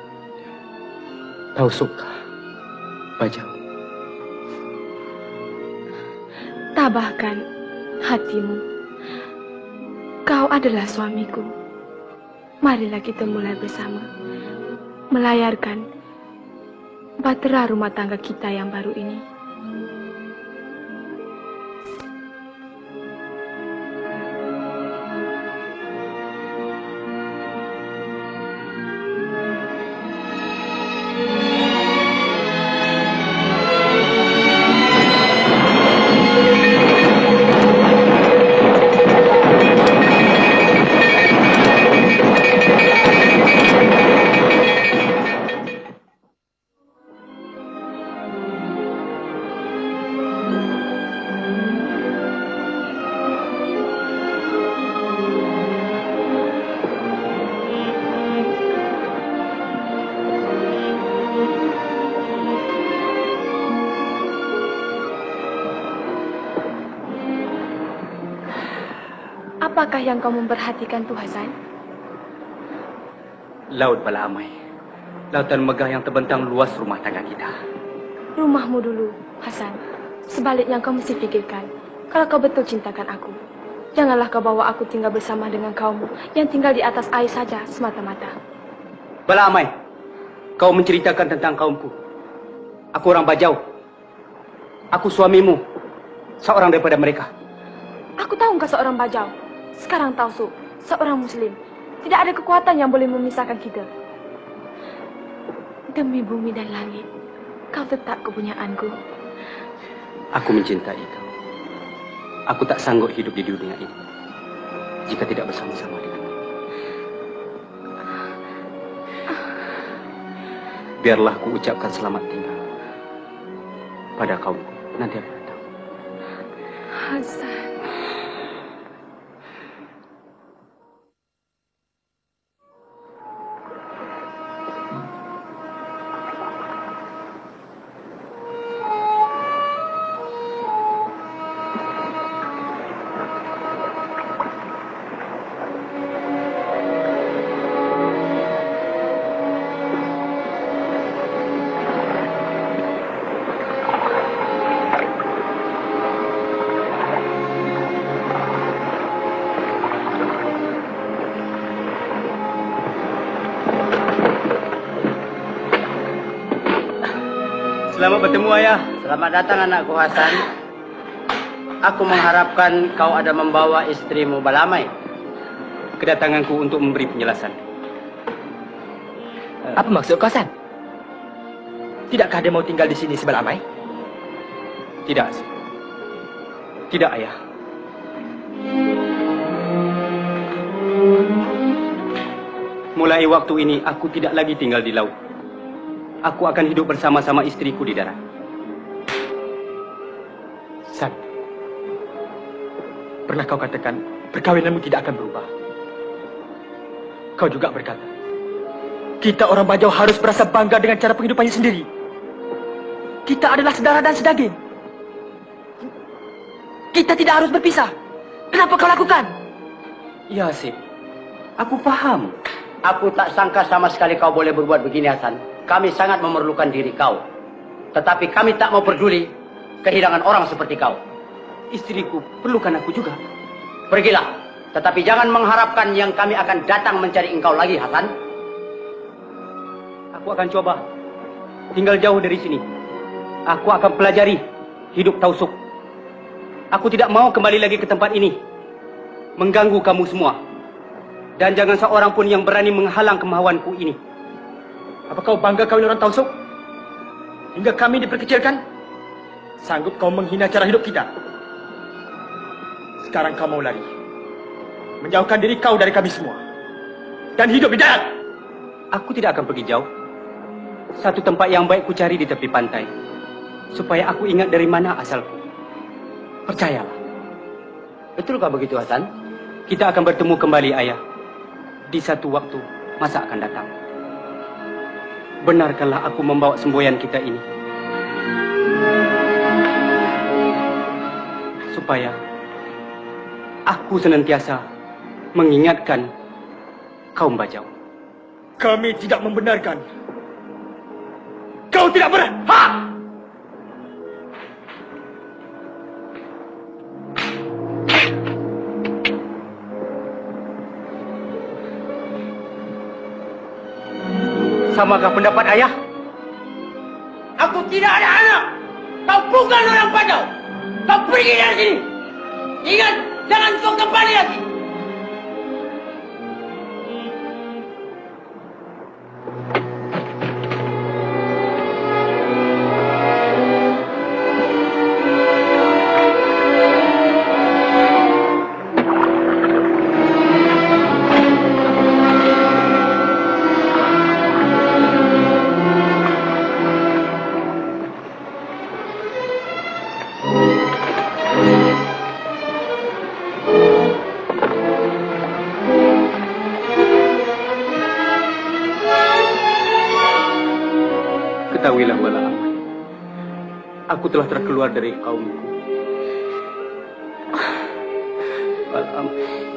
Tausuk Bajau. Tabahkan hatimu. Kau adalah suamiku. Marilah kita mulai bersama melayarkan bahtera rumah tangga kita yang baru ini. Apakah yang kau memperhatikan tuh, Hasan? Laut Balamai. Lautan megah yang terbentang luas rumah tangga kita. Rumahmu dulu, Hasan. Sebaliknya kau mesti pikirkan, kalau kau betul cintakan aku, janganlah kau bawa aku tinggal bersama dengan kaummu yang tinggal di atas air saja semata-mata. Balamai, kau menceritakan tentang kaumku. Aku orang Bajau. Aku suamimu, seorang daripada mereka. Aku tahu engkau seorang Bajau. Sekarang Tausuk, seorang muslim. Tidak ada kekuatan yang boleh memisahkan kita. Demi bumi dan langit, kau tetap kepunyaanku. Aku mencintai kau. Aku tak sanggup hidup di dunia ini jika tidak bersama-sama denganmu. Biarlah ku ucapkan selamat tinggal pada kaumku nanti akan datang. Hasan. Selamat bertemu, Ayah. Selamat datang anakku Hasan. Aku mengharapkan kau ada membawa istrimu Balamai. Kedatanganku untuk memberi penjelasan. Apa maksud kau, Hasan? Tidakkah dia mau tinggal di sini si Balamai? Tidak, tidak, Ayah. Mulai waktu ini aku tidak lagi tinggal di laut. Aku akan hidup bersama-sama istriku di darat. San, pernah kau katakan perkawinanmu tidak akan berubah. Kau juga berkata, kita orang Bajau harus merasa bangga dengan cara penghidupannya sendiri. Kita adalah saudara dan sedaging. Kita tidak harus berpisah. Kenapa kau lakukan? Ya, Sip. Aku paham. Aku tak sangka sama sekali kau boleh berbuat begini, Hasan. Kami sangat memerlukan diri kau. Tetapi kami tak mau peduli kehilangan orang seperti kau. Istriku perlukan aku juga. Pergilah. Tetapi jangan mengharapkan yang kami akan datang mencari engkau lagi, Hasan. Aku akan coba tinggal jauh dari sini. Aku akan pelajari hidup Tausuk. Aku tidak mau kembali lagi ke tempat ini, mengganggu kamu semua. Dan jangan seorang pun yang berani menghalang kemauanku ini. Apa kau bangga kawin orang Tausuk? Hingga kami diperkecilkan? Sanggup kau menghina cara hidup kita? Sekarang kau mau lari, menjauhkan diri kau dari kami semua, dan hidup di darat. Aku tidak akan pergi jauh. Satu tempat yang baik ku cari di tepi pantai, supaya aku ingat dari mana asalku. Percayalah. Betulkah begitu, Hasan? Kita akan bertemu kembali, Ayah. Di satu waktu masa akan datang. Benarkanlah aku membawa semboyan kita ini, supaya aku senantiasa mengingatkan kaum Bajau. Kami tidak membenarkan. Kau tidak berhak! Samakah pendapat Ayah? Aku tidak ada anak. Kau bukan orang Bajau. Kau pergi dari sini. Ingat, jangan kau kembali lagi. Ketahuilah, Balaam, aku telah terkeluar dari kaumku. Balaam,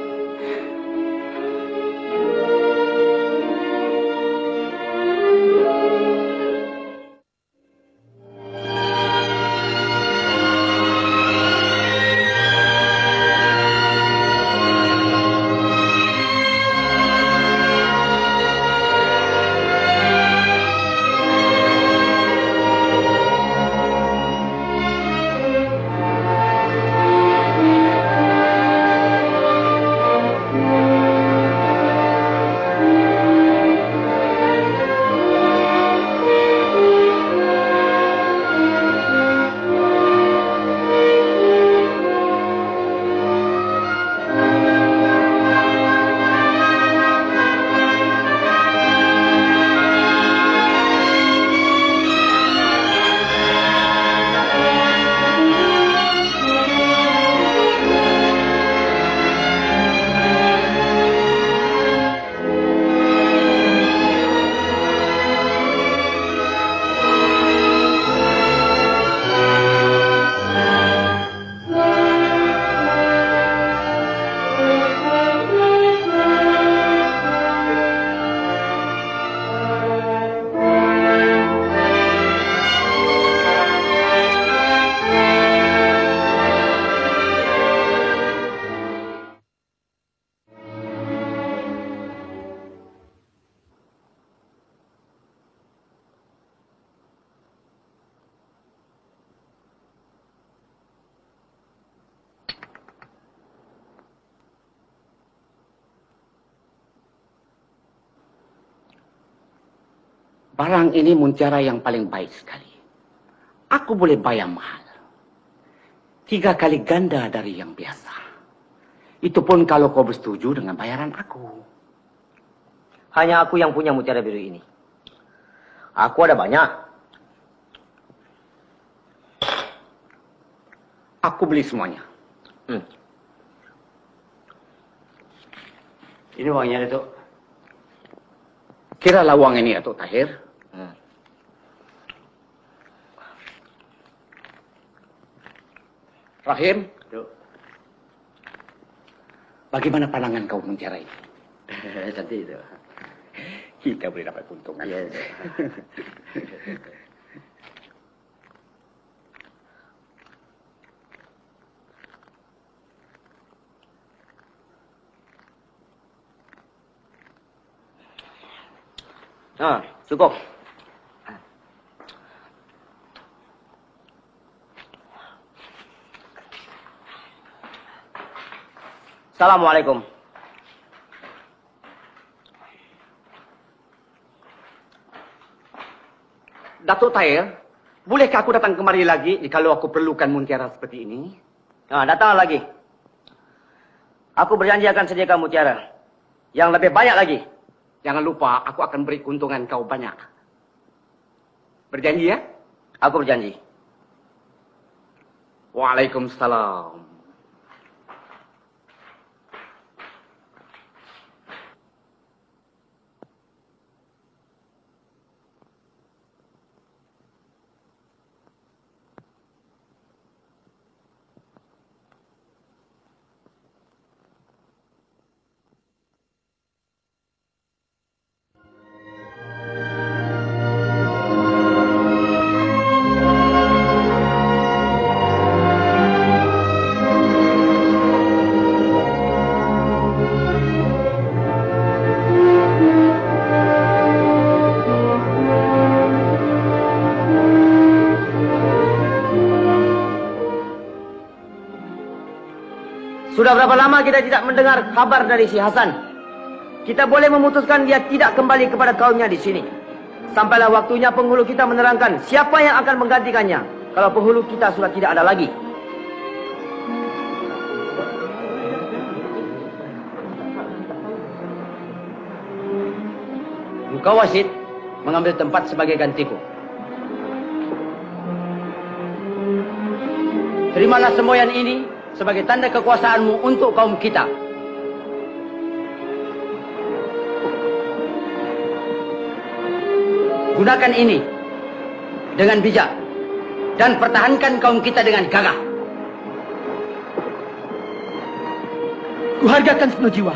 barang ini mutiara yang paling baik sekali. Aku boleh bayar mahal. Tiga kali ganda dari yang biasa. Itu pun kalau kau bersetuju dengan bayaran aku. Hanya aku yang punya mutiara biru ini. Aku ada banyak. Aku beli semuanya. Hmm. Ini uangnya, Datuk. Kira lawang ini Datuk Tahir. Hmm. Rahim. Bagaimana pandangan kau Mutiara ini? Cantik itu. Kita boleh dapat keuntungan. Yes. Ah, cukup. Assalamualaikum. Datuk Tahir, bolehkah aku datang kemari lagi jikalau aku perlukan mutiara seperti ini? Nah, datang lagi. Aku berjanji akan sediakan mutiara yang lebih banyak lagi. Jangan lupa, aku akan beri keuntungan kau banyak. Berjanji ya? Aku berjanji. Waalaikumsalam. Sudah berapa lama kita tidak mendengar kabar dari si Hasan? Kita boleh memutuskan dia tidak kembali kepada kaumnya di sini. Sampailah waktunya penghulu kita menerangkan siapa yang akan menggantikannya kalau penghulu kita sudah tidak ada lagi. Engkau wasit mengambil tempat sebagai gantiku. Terimalah semboyan ini sebagai tanda kekuasaanmu untuk kaum kita. Gunakan ini dengan bijak dan pertahankan kaum kita dengan gagah. Kuhargakan sepenuh jiwa.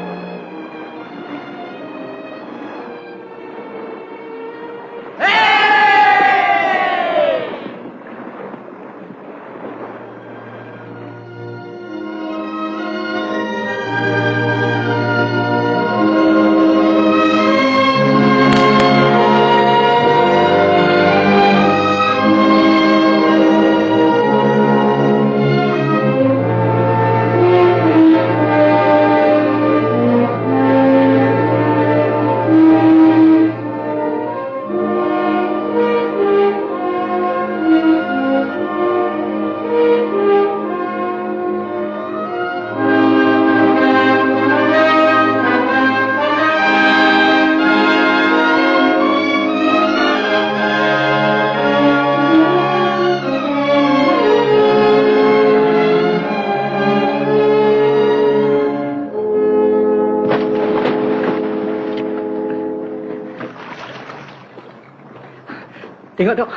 Tengok, Dok.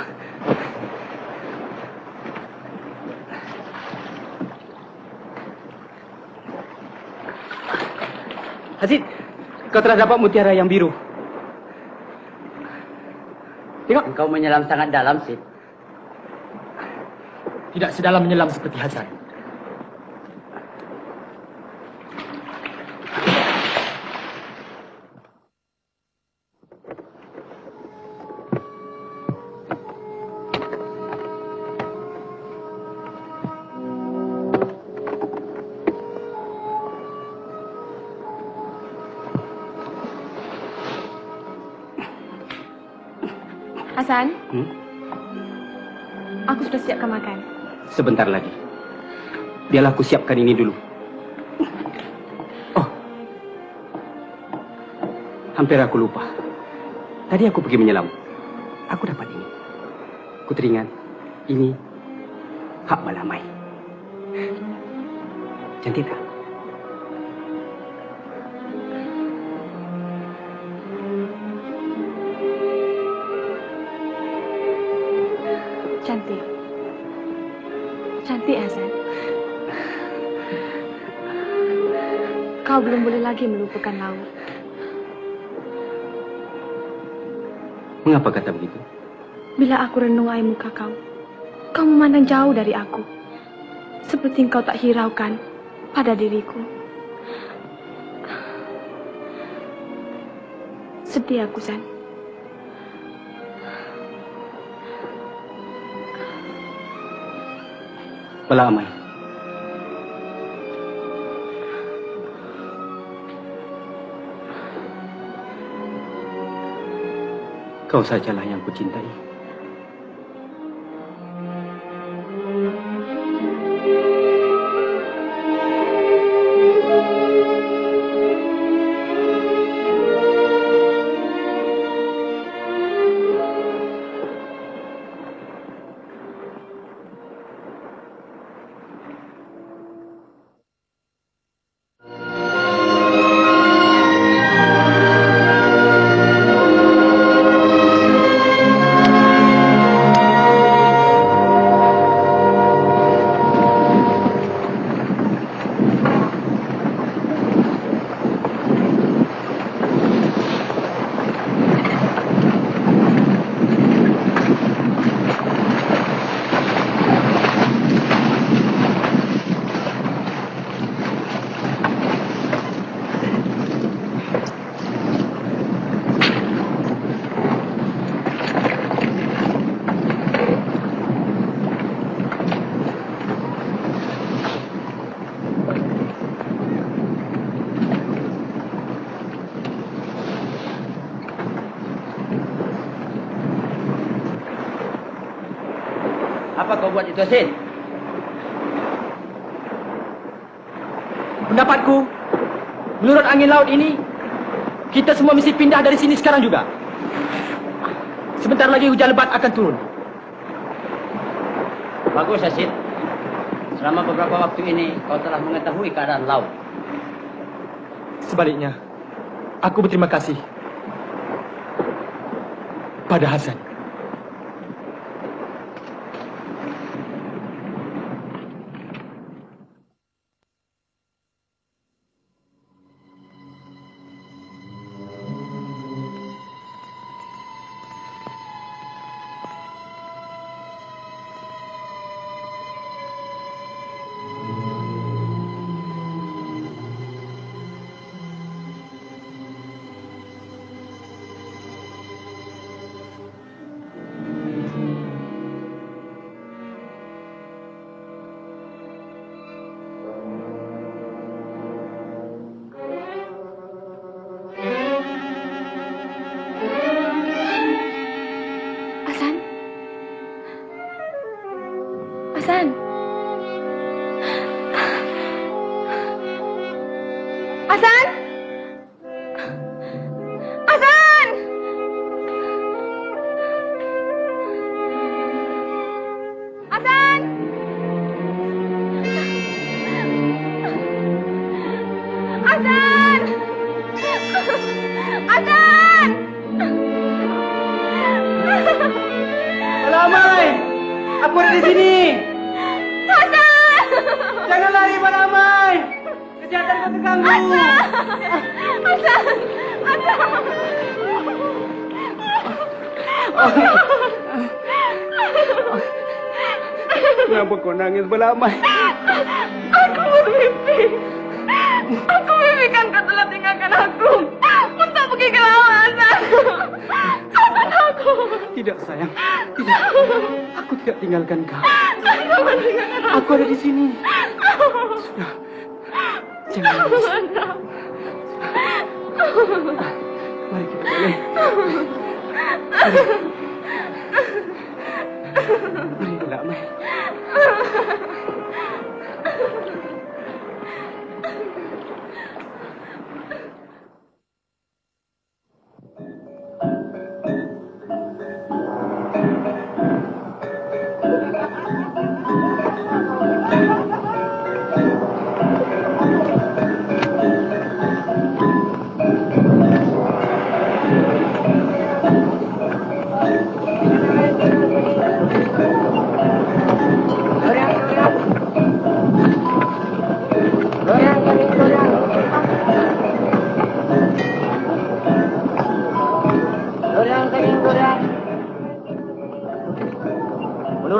Hasid, kau telah dapat mutiara yang biru. Tengok. Engkau menyelam sangat dalam, Sid. Tidak sedalam menyelam seperti Hasan. Hasan, Hmm? aku sudah siapkan makan. Sebentar lagi. Biarlah aku siapkan ini dulu. Oh, hampir aku lupa. Tadi aku pergi menyelam. Aku dapat ini. Aku teringat, ini hak Malamai. Cantik tak? Cantik. Cantik, Hasan. Kau belum boleh lagi melupakan laut. Mengapa kata begitu? Bila aku renung air muka kau, kau memandang jauh dari aku. Seperti engkau tak hiraukan pada diriku. Sedih aku, San. Bala Amai. Kau sajalah yang kucintai. Apa kau buat itu, Hasin? Pendapatku, menurut angin laut ini, kita semua mesti pindah dari sini sekarang juga. Sebentar lagi hujan lebat akan turun. Bagus, Hasin. Selama beberapa waktu ini, kau telah mengetahui keadaan laut. Sebaliknya, aku berterima kasih pada Hasan. Hasan. Hasan. Hasan. Hasan. Hasan. Hasan. Balamai, aku ada di sini. Hasan. Jangan lari, Balamai. Kesehatan kau terganggu. Hasan. Hasan. Kenapa kau nangis, Balamai? Aku bermimpi. Aku mimpikan kau telah tinggalkan aku untuk pergi ke laut, Hasan. Tolong aku. Tidak, sayang. Tidak. Aku tidak tinggalkan kau. Jangan tinggalkan aku. Aku ada di sini. Sudah. Jangan nangis. Mari kita boleh. Mari. Mari, Balamai.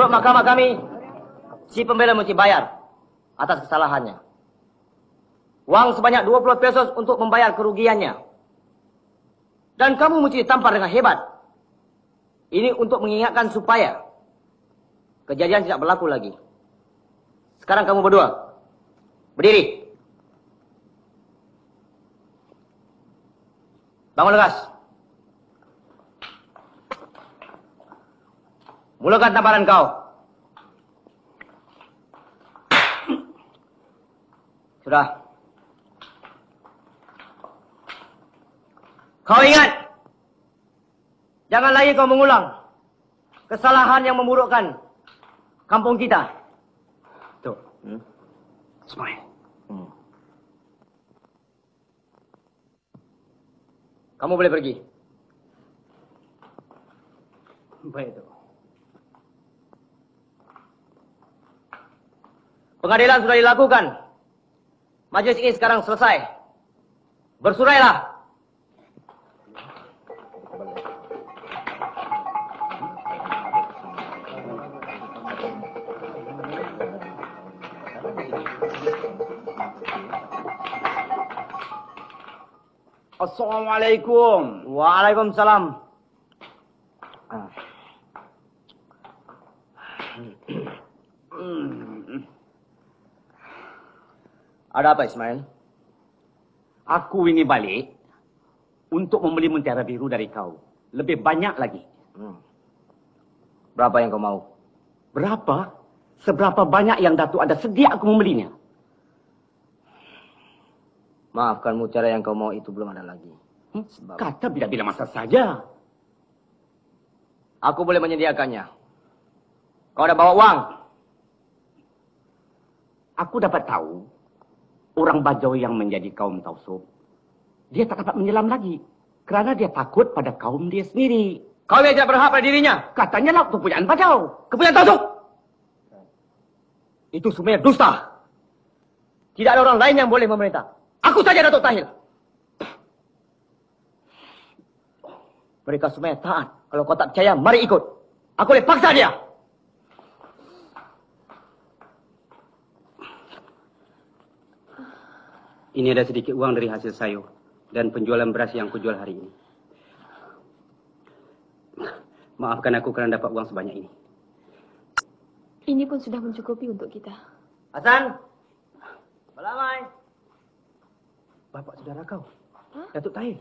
Menurut mahkamah kami, si pembela mesti bayar atas kesalahannya. Uang sebanyak dua puluh pesos untuk membayar kerugiannya. Dan kamu mesti ditampar dengan hebat. Ini untuk mengingatkan supaya kejadian tidak berlaku lagi. Sekarang kamu berdua, berdiri. Bangun lekas. Mulakan tamparan kau. Sudah. Kau ingat, jangan lagi kau mengulang kesalahan yang memburukkan kampung kita. Tuh. Hmm? Ismail. Hmm. Kamu boleh pergi. Baik, Tuh. Pengadilan sudah dilakukan. Majelis ini sekarang selesai. Bersurailah. Assalamualaikum. Waalaikumsalam. Ada apa, Ismail? Aku ini balik untuk membeli mutiara biru dari kau. Lebih banyak lagi. Hmm. Berapa yang kau mau? Berapa? Seberapa banyak yang Datuk ada sedia aku membelinya. Maafkan, mutiara yang kau mau itu belum ada lagi. Hmm? Kata bila-bila masa saja. Aku boleh menyediakannya. Kau ada bawa uang? Aku dapat tahu orang Bajau yang menjadi kaum Tausug, dia tak dapat menyelam lagi kerana dia takut pada kaum dia sendiri. Kau yang tidak berhak pada dirinya. Katanya laut kepunyaan Bajau, kepunyaan Tausug. Itu semuanya dusta. Tidak ada orang lain yang boleh memerintah. Aku saja, Datuk Tahir. Mereka semuanya taat. Kalau kau tak percaya, mari ikut. Aku boleh paksa dia. Ini ada sedikit uang dari hasil sayur dan penjualan beras yang kujual hari ini. Maafkan aku kerana dapat uang sebanyak ini. Ini pun sudah mencukupi untuk kita. Hasan. Balamai. Bapak saudara kau, Hah? Datuk Tahir.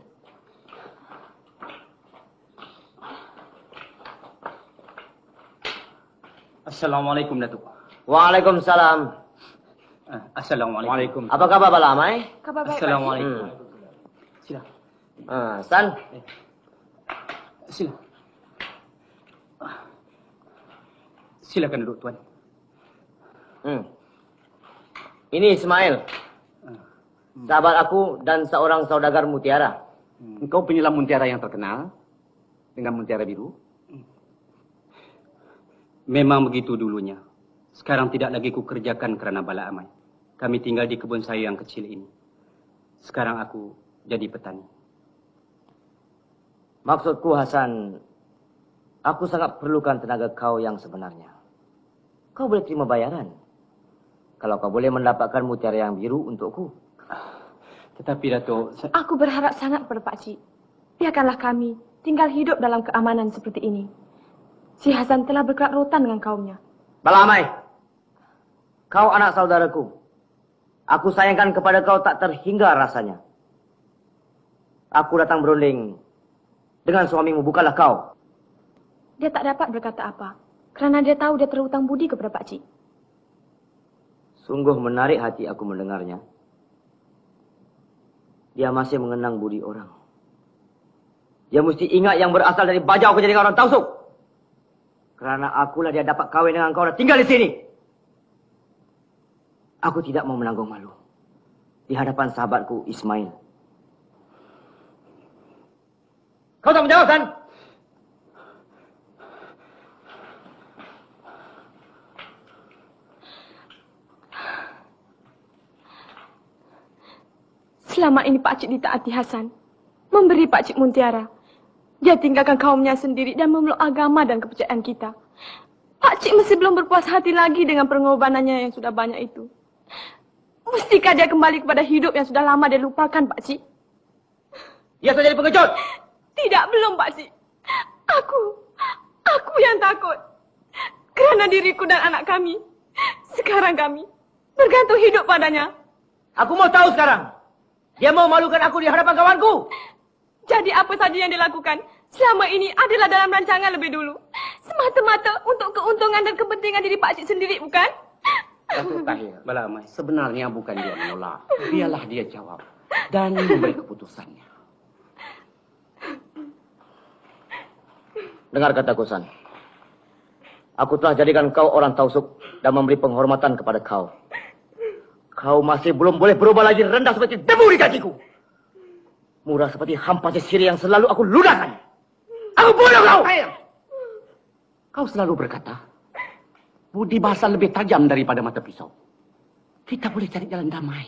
Assalamualaikum, Datuk. Waalaikumsalam. Uh, Assalamualaikum. Apa kabar Balamai? Kabar baik, Assalamualaikum. Hmm. Sila. Ah, Hasan. Sila. Silakan duduk, Tuan. Hmm. Ini Ismail. Sahabat aku dan seorang saudagar mutiara. Engkau penyelam mutiara yang terkenal dengan mutiara biru. Memang begitu dulunya. Sekarang tidak lagi ku kerjakan kerana bala amai. Kami tinggal di kebun sayur yang kecil ini. Sekarang aku jadi petani. Maksudku Hasan, aku sangat perlukan tenaga kau yang sebenarnya. Kau boleh terima bayaran. Kalau kau boleh mendapatkan mutiara yang biru untukku. Tetapi Datuk, saya... Aku berharap sangat pada Pak Cik. Biarkanlah kami tinggal hidup dalam keamanan seperti ini. Si Hasan telah berkelak rotan dengan kaumnya. Balamai, kau anak saudaraku. Aku sayangkan kepada kau tak terhingga rasanya. Aku datang berunding dengan suamimu, bukanlah kau. Dia tak dapat berkata apa. Kerana dia tahu dia terhutang budi kepada Pak Cik. Sungguh menarik hati aku mendengarnya. Dia masih mengenang budi orang. Dia mesti ingat yang berasal dari Bajau aku jadi orang Tausug. Kerana akulah dia dapat kahwin dengan kau dan tinggal di sini. Aku tidak mau menanggung malu di hadapan sahabatku Ismail. Kau tak menjawab, kan? Selama ini Pak Cik ditaati Hasan. Memberi Pak Cik mutiara. Dia tinggalkan kaumnya sendiri dan memeluk agama dan kepercayaan kita. Pak Cik masih belum berpuas hati lagi dengan pengorbanannya yang sudah banyak itu. Mustikah dia kembali kepada hidup yang sudah lama dia lupakan, Pak Cik? Dia sudah jadi pengecut. Tidak, belum, Pak Cik. Aku, aku yang takut. Kerana diriku dan anak kami, sekarang kami bergantung hidup padanya. Aku mau tahu sekarang. Dia mau malukan aku di hadapan kawanku. Jadi apa saja yang dilakukan selama ini adalah dalam rancangan lebih dulu. Semata-mata untuk keuntungan dan kepentingan diri Pak Cik sendiri, bukan? Datuk Tahir, Balamai, sebenarnya bukan dia menolak. Biarlah dia jawab dan memberi keputusannya. Dengar kataku, San. Aku telah jadikan kau orang tausuk dan memberi penghormatan kepada kau. Kau masih belum boleh berubah lagi rendah seperti debu di kakiku. Murah seperti hampa sisir yang selalu aku ludahkan. Aku bunuh kau! Kau selalu berkata, budi bahasa lebih tajam daripada mata pisau. Kita boleh cari jalan damai.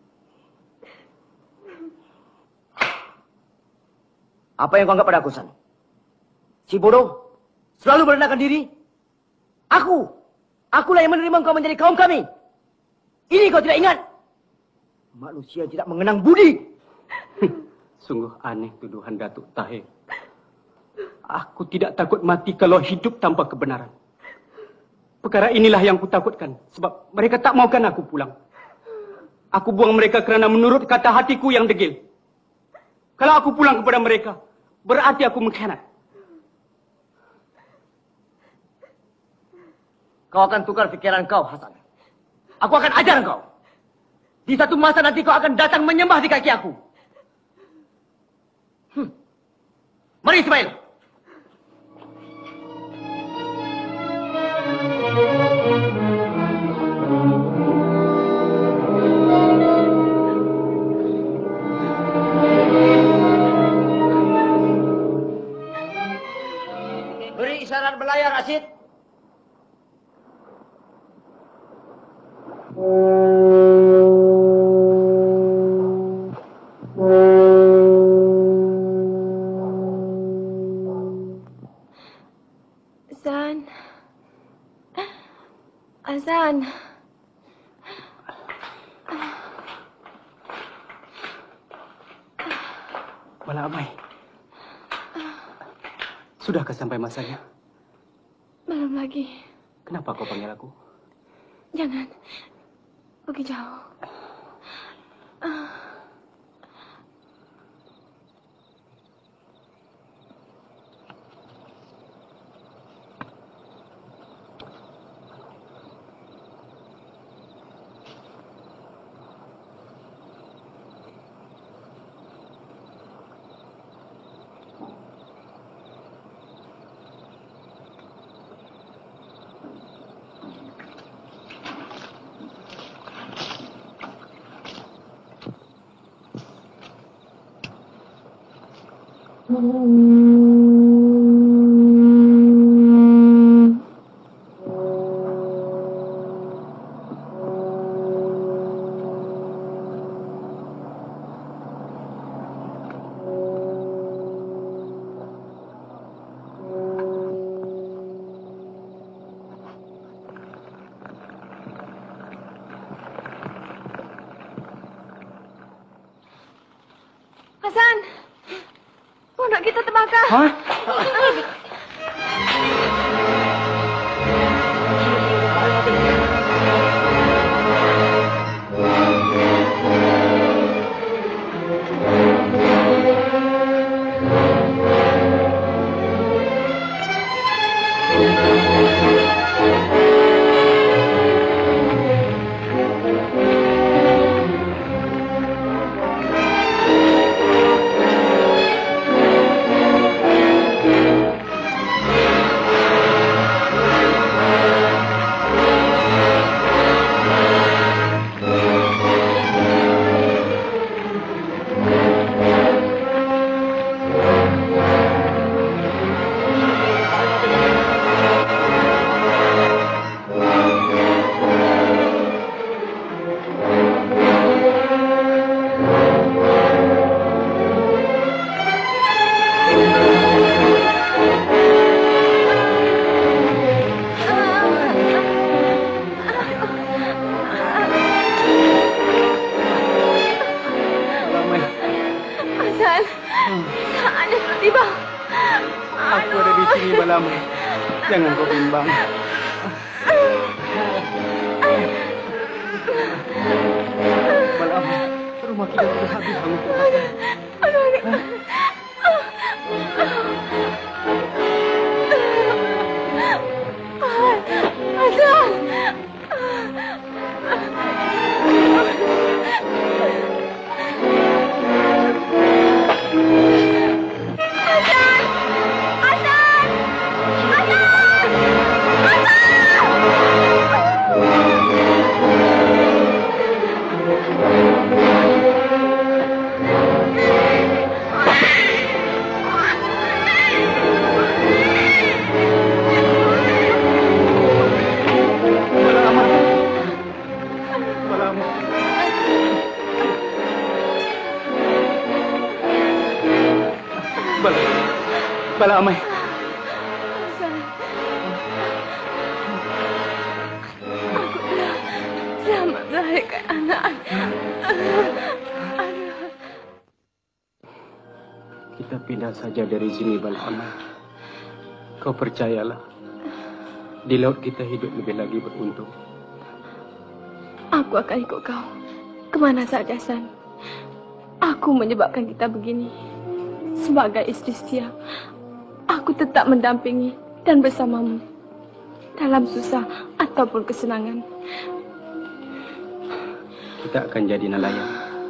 Apa yang kau anggap pada aku, San? Si bodoh selalu merendahkan diri. Aku, akulah yang menerima kau menjadi kaum kami. Ini kau tidak ingat? Manusia tidak mengenang budi. Sungguh aneh tuduhan Datuk Tahir. Aku tidak takut mati kalau hidup tanpa kebenaran. Perkara inilah yang kutakutkan. Sebab mereka tak maukan aku pulang. Aku buang mereka kerana menurut kata hatiku yang degil. Kalau aku pulang kepada mereka, berarti aku mengkhianat. Kau akan tukar pikiran kau, Hasan. Aku akan ajar kau. Di satu masa nanti kau akan datang menyembah di kaki aku. Hmm. Mari Ismail. Beri isyarat belayar, Asid. Azan. Azan. Balamai. Sudahkah sampai masanya? Belum lagi. Kenapa kau panggil aku? Jangan. Pergi jauh. Ah. Hasan, pondok kita terbakar. Hah? Hasan, saatnya tiba. Aku ada di sini, Balamai. Jangan kau bimbang. Balamai, rumah kita sudah habis bangun terbakar. Hasan. Balamai. Aku telah selamat melahirkan anak. Kita pindah saja dari sini, Balamai. Kau percayalah, di laut kita hidup lebih lagi beruntung. Aku akan ikut kau kemana saja, San. Aku menyebabkan kita begini. Sebagai istri setia, aku tetap mendampingi dan bersamamu dalam susah ataupun kesenangan. Kita akan jadi nelayan.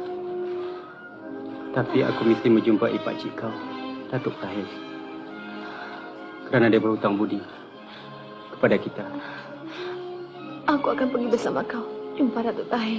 Tapi aku mesti menjumpai pakcik kau, Datuk Tahir. Kerana dia berhutang budi kepada kita. Aku akan pergi bersama kau jumpa Datuk Tahir.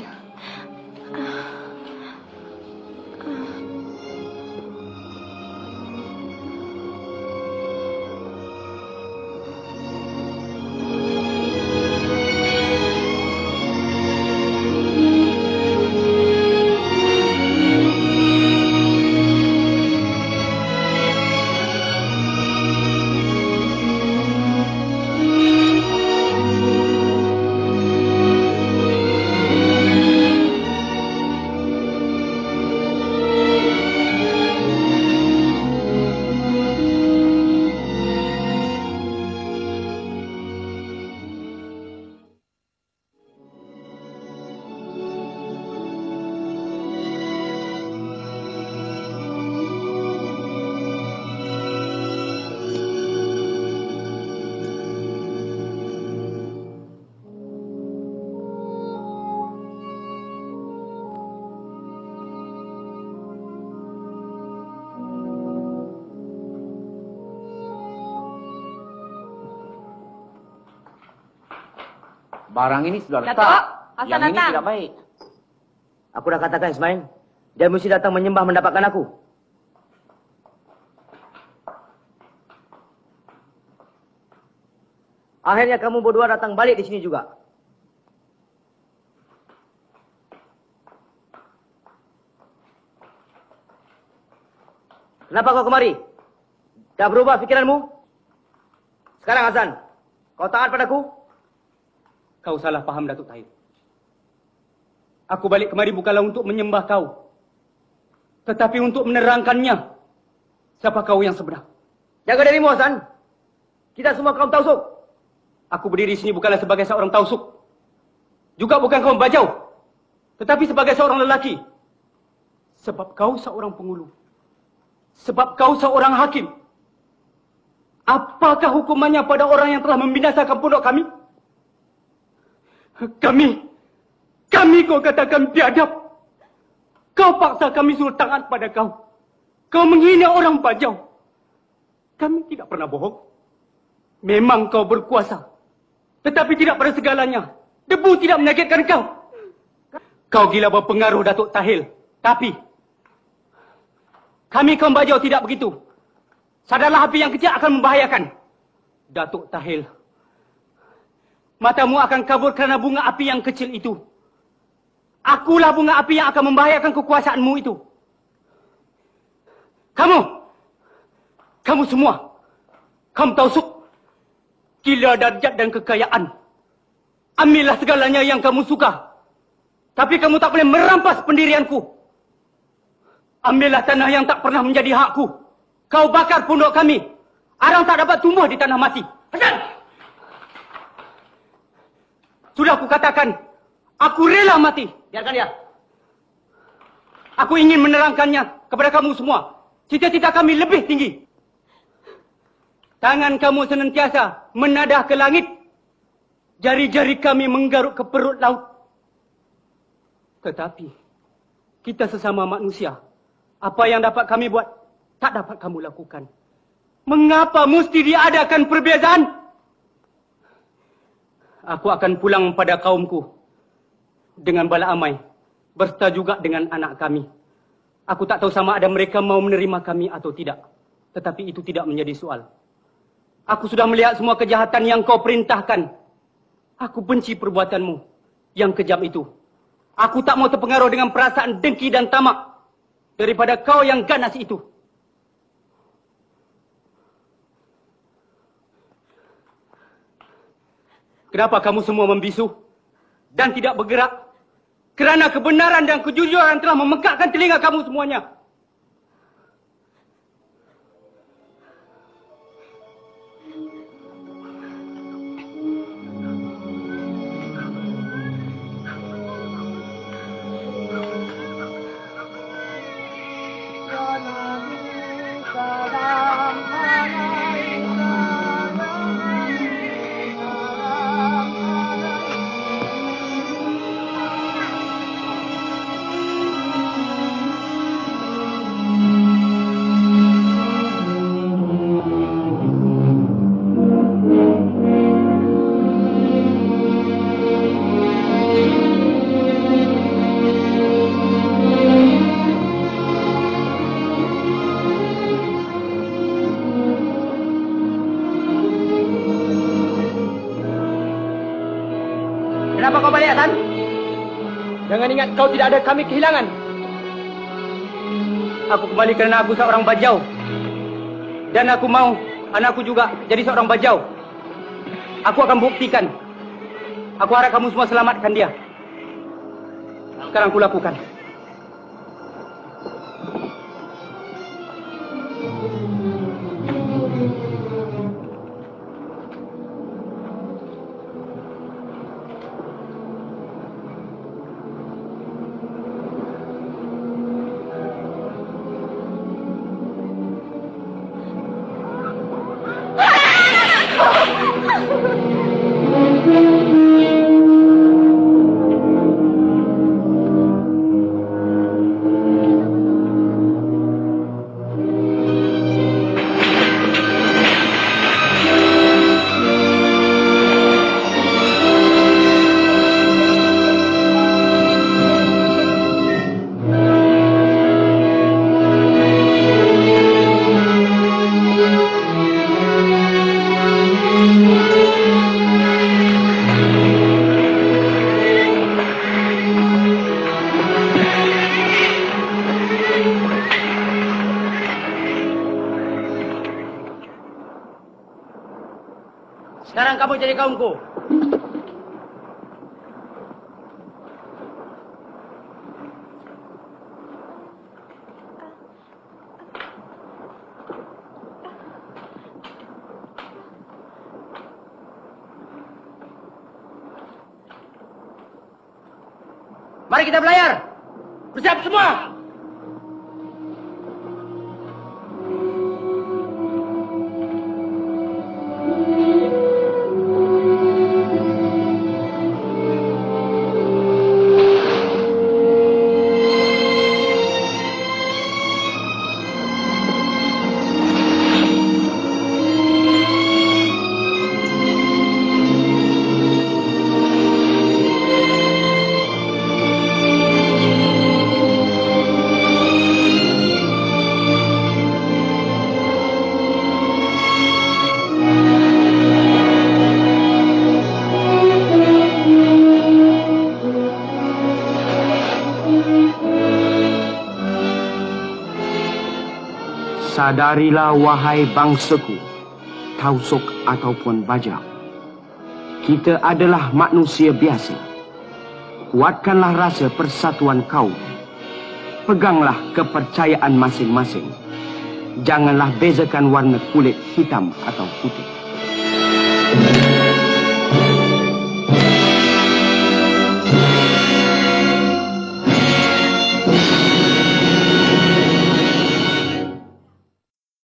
Barang ini sudah letak. Datuk, Hasan Yang ini datang. tidak baik. Aku dah katakan, Ismail. Dia mesti datang menyembah mendapatkan aku. Akhirnya kamu berdua datang balik di sini juga. Kenapa kau kemari? Dah berubah pikiranmu? Sekarang Hasan, kau taat padaku? Kau salah faham, Datuk Tahir. Aku balik kemari bukanlah untuk menyembah kau, tetapi untuk menerangkannya. Siapa kau yang sebenar? Jaga dirimu, Hasan. Kita semua kaum tausuk. Aku berdiri di sini bukanlah sebagai seorang tausuk, juga bukan kaum bajau, tetapi sebagai seorang lelaki. Sebab kau seorang pengulu. Sebab kau seorang hakim. Apakah hukumannya pada orang yang telah membinasakan pondok kami? Kami, kami kau katakan biadab. Kau paksa kami suruh taat pada kau. Kau menghina orang bajau. Kami tidak pernah bohong. Memang kau berkuasa, tetapi tidak pada segalanya. Debu tidak menyakitkan kau. Kau gila berpengaruh, Datuk Tahir. Tapi kami kaum bajau tidak begitu. Sadarlah api yang kecil akan membahayakan. Datuk Tahir, matamu akan kabur kerana bunga api yang kecil itu. Akulah bunga api yang akan membahayakan kekuasaanmu itu. Kamu, kamu semua, kamu tausuk, gila darjat dan kekayaan. Ambillah segalanya yang kamu suka. Tapi kamu tak boleh merampas pendirianku. Ambillah tanah yang tak pernah menjadi hakku. Kau bakar pondok kami. Arang tak dapat tumbuh di tanah mati. Hasan! Sudah aku katakan, aku rela mati. Biarkan dia. Aku ingin menerangkannya kepada kamu semua. Cita-cita kami lebih tinggi. Tangan kamu senantiasa menadah ke langit. Jari-jari kami menggaruk ke perut laut. Tetapi, kita sesama manusia. Apa yang dapat kami buat, tak dapat kamu lakukan. Mengapa mesti diadakan perbezaan? Aku akan pulang pada kaumku. Dengan bala amai. Berserta juga dengan anak kami. Aku tak tahu sama ada mereka mau menerima kami atau tidak. Tetapi itu tidak menjadi soal. Aku sudah melihat semua kejahatan yang kau perintahkan. Aku benci perbuatanmu yang kejam itu. Aku tak mau terpengaruh dengan perasaan dengki dan tamak daripada kau yang ganas itu. Kenapa kamu semua membisu dan tidak bergerak? Kerana kebenaran dan kejujuran telah memekakkan telinga kamu semuanya. Kenapa kau balik, Hasan? Jangan ingat kau tidak ada kami kehilangan. Aku kembali kerana aku seorang bajau. Dan aku mau anakku juga jadi seorang bajau. Aku akan buktikan. Aku harap kamu semua selamatkan dia. Sekarang aku lakukan. Sekarang kamu jadi kaumku. Mari kita belayar. Bersiap semua. Sadarilah wahai bangsaku, Tausug ataupun Bajau. Kita adalah manusia biasa. Kuatkanlah rasa persatuan kaum. peganglah kepercayaan masing-masing. Janganlah bezakan warna kulit hitam atau putih.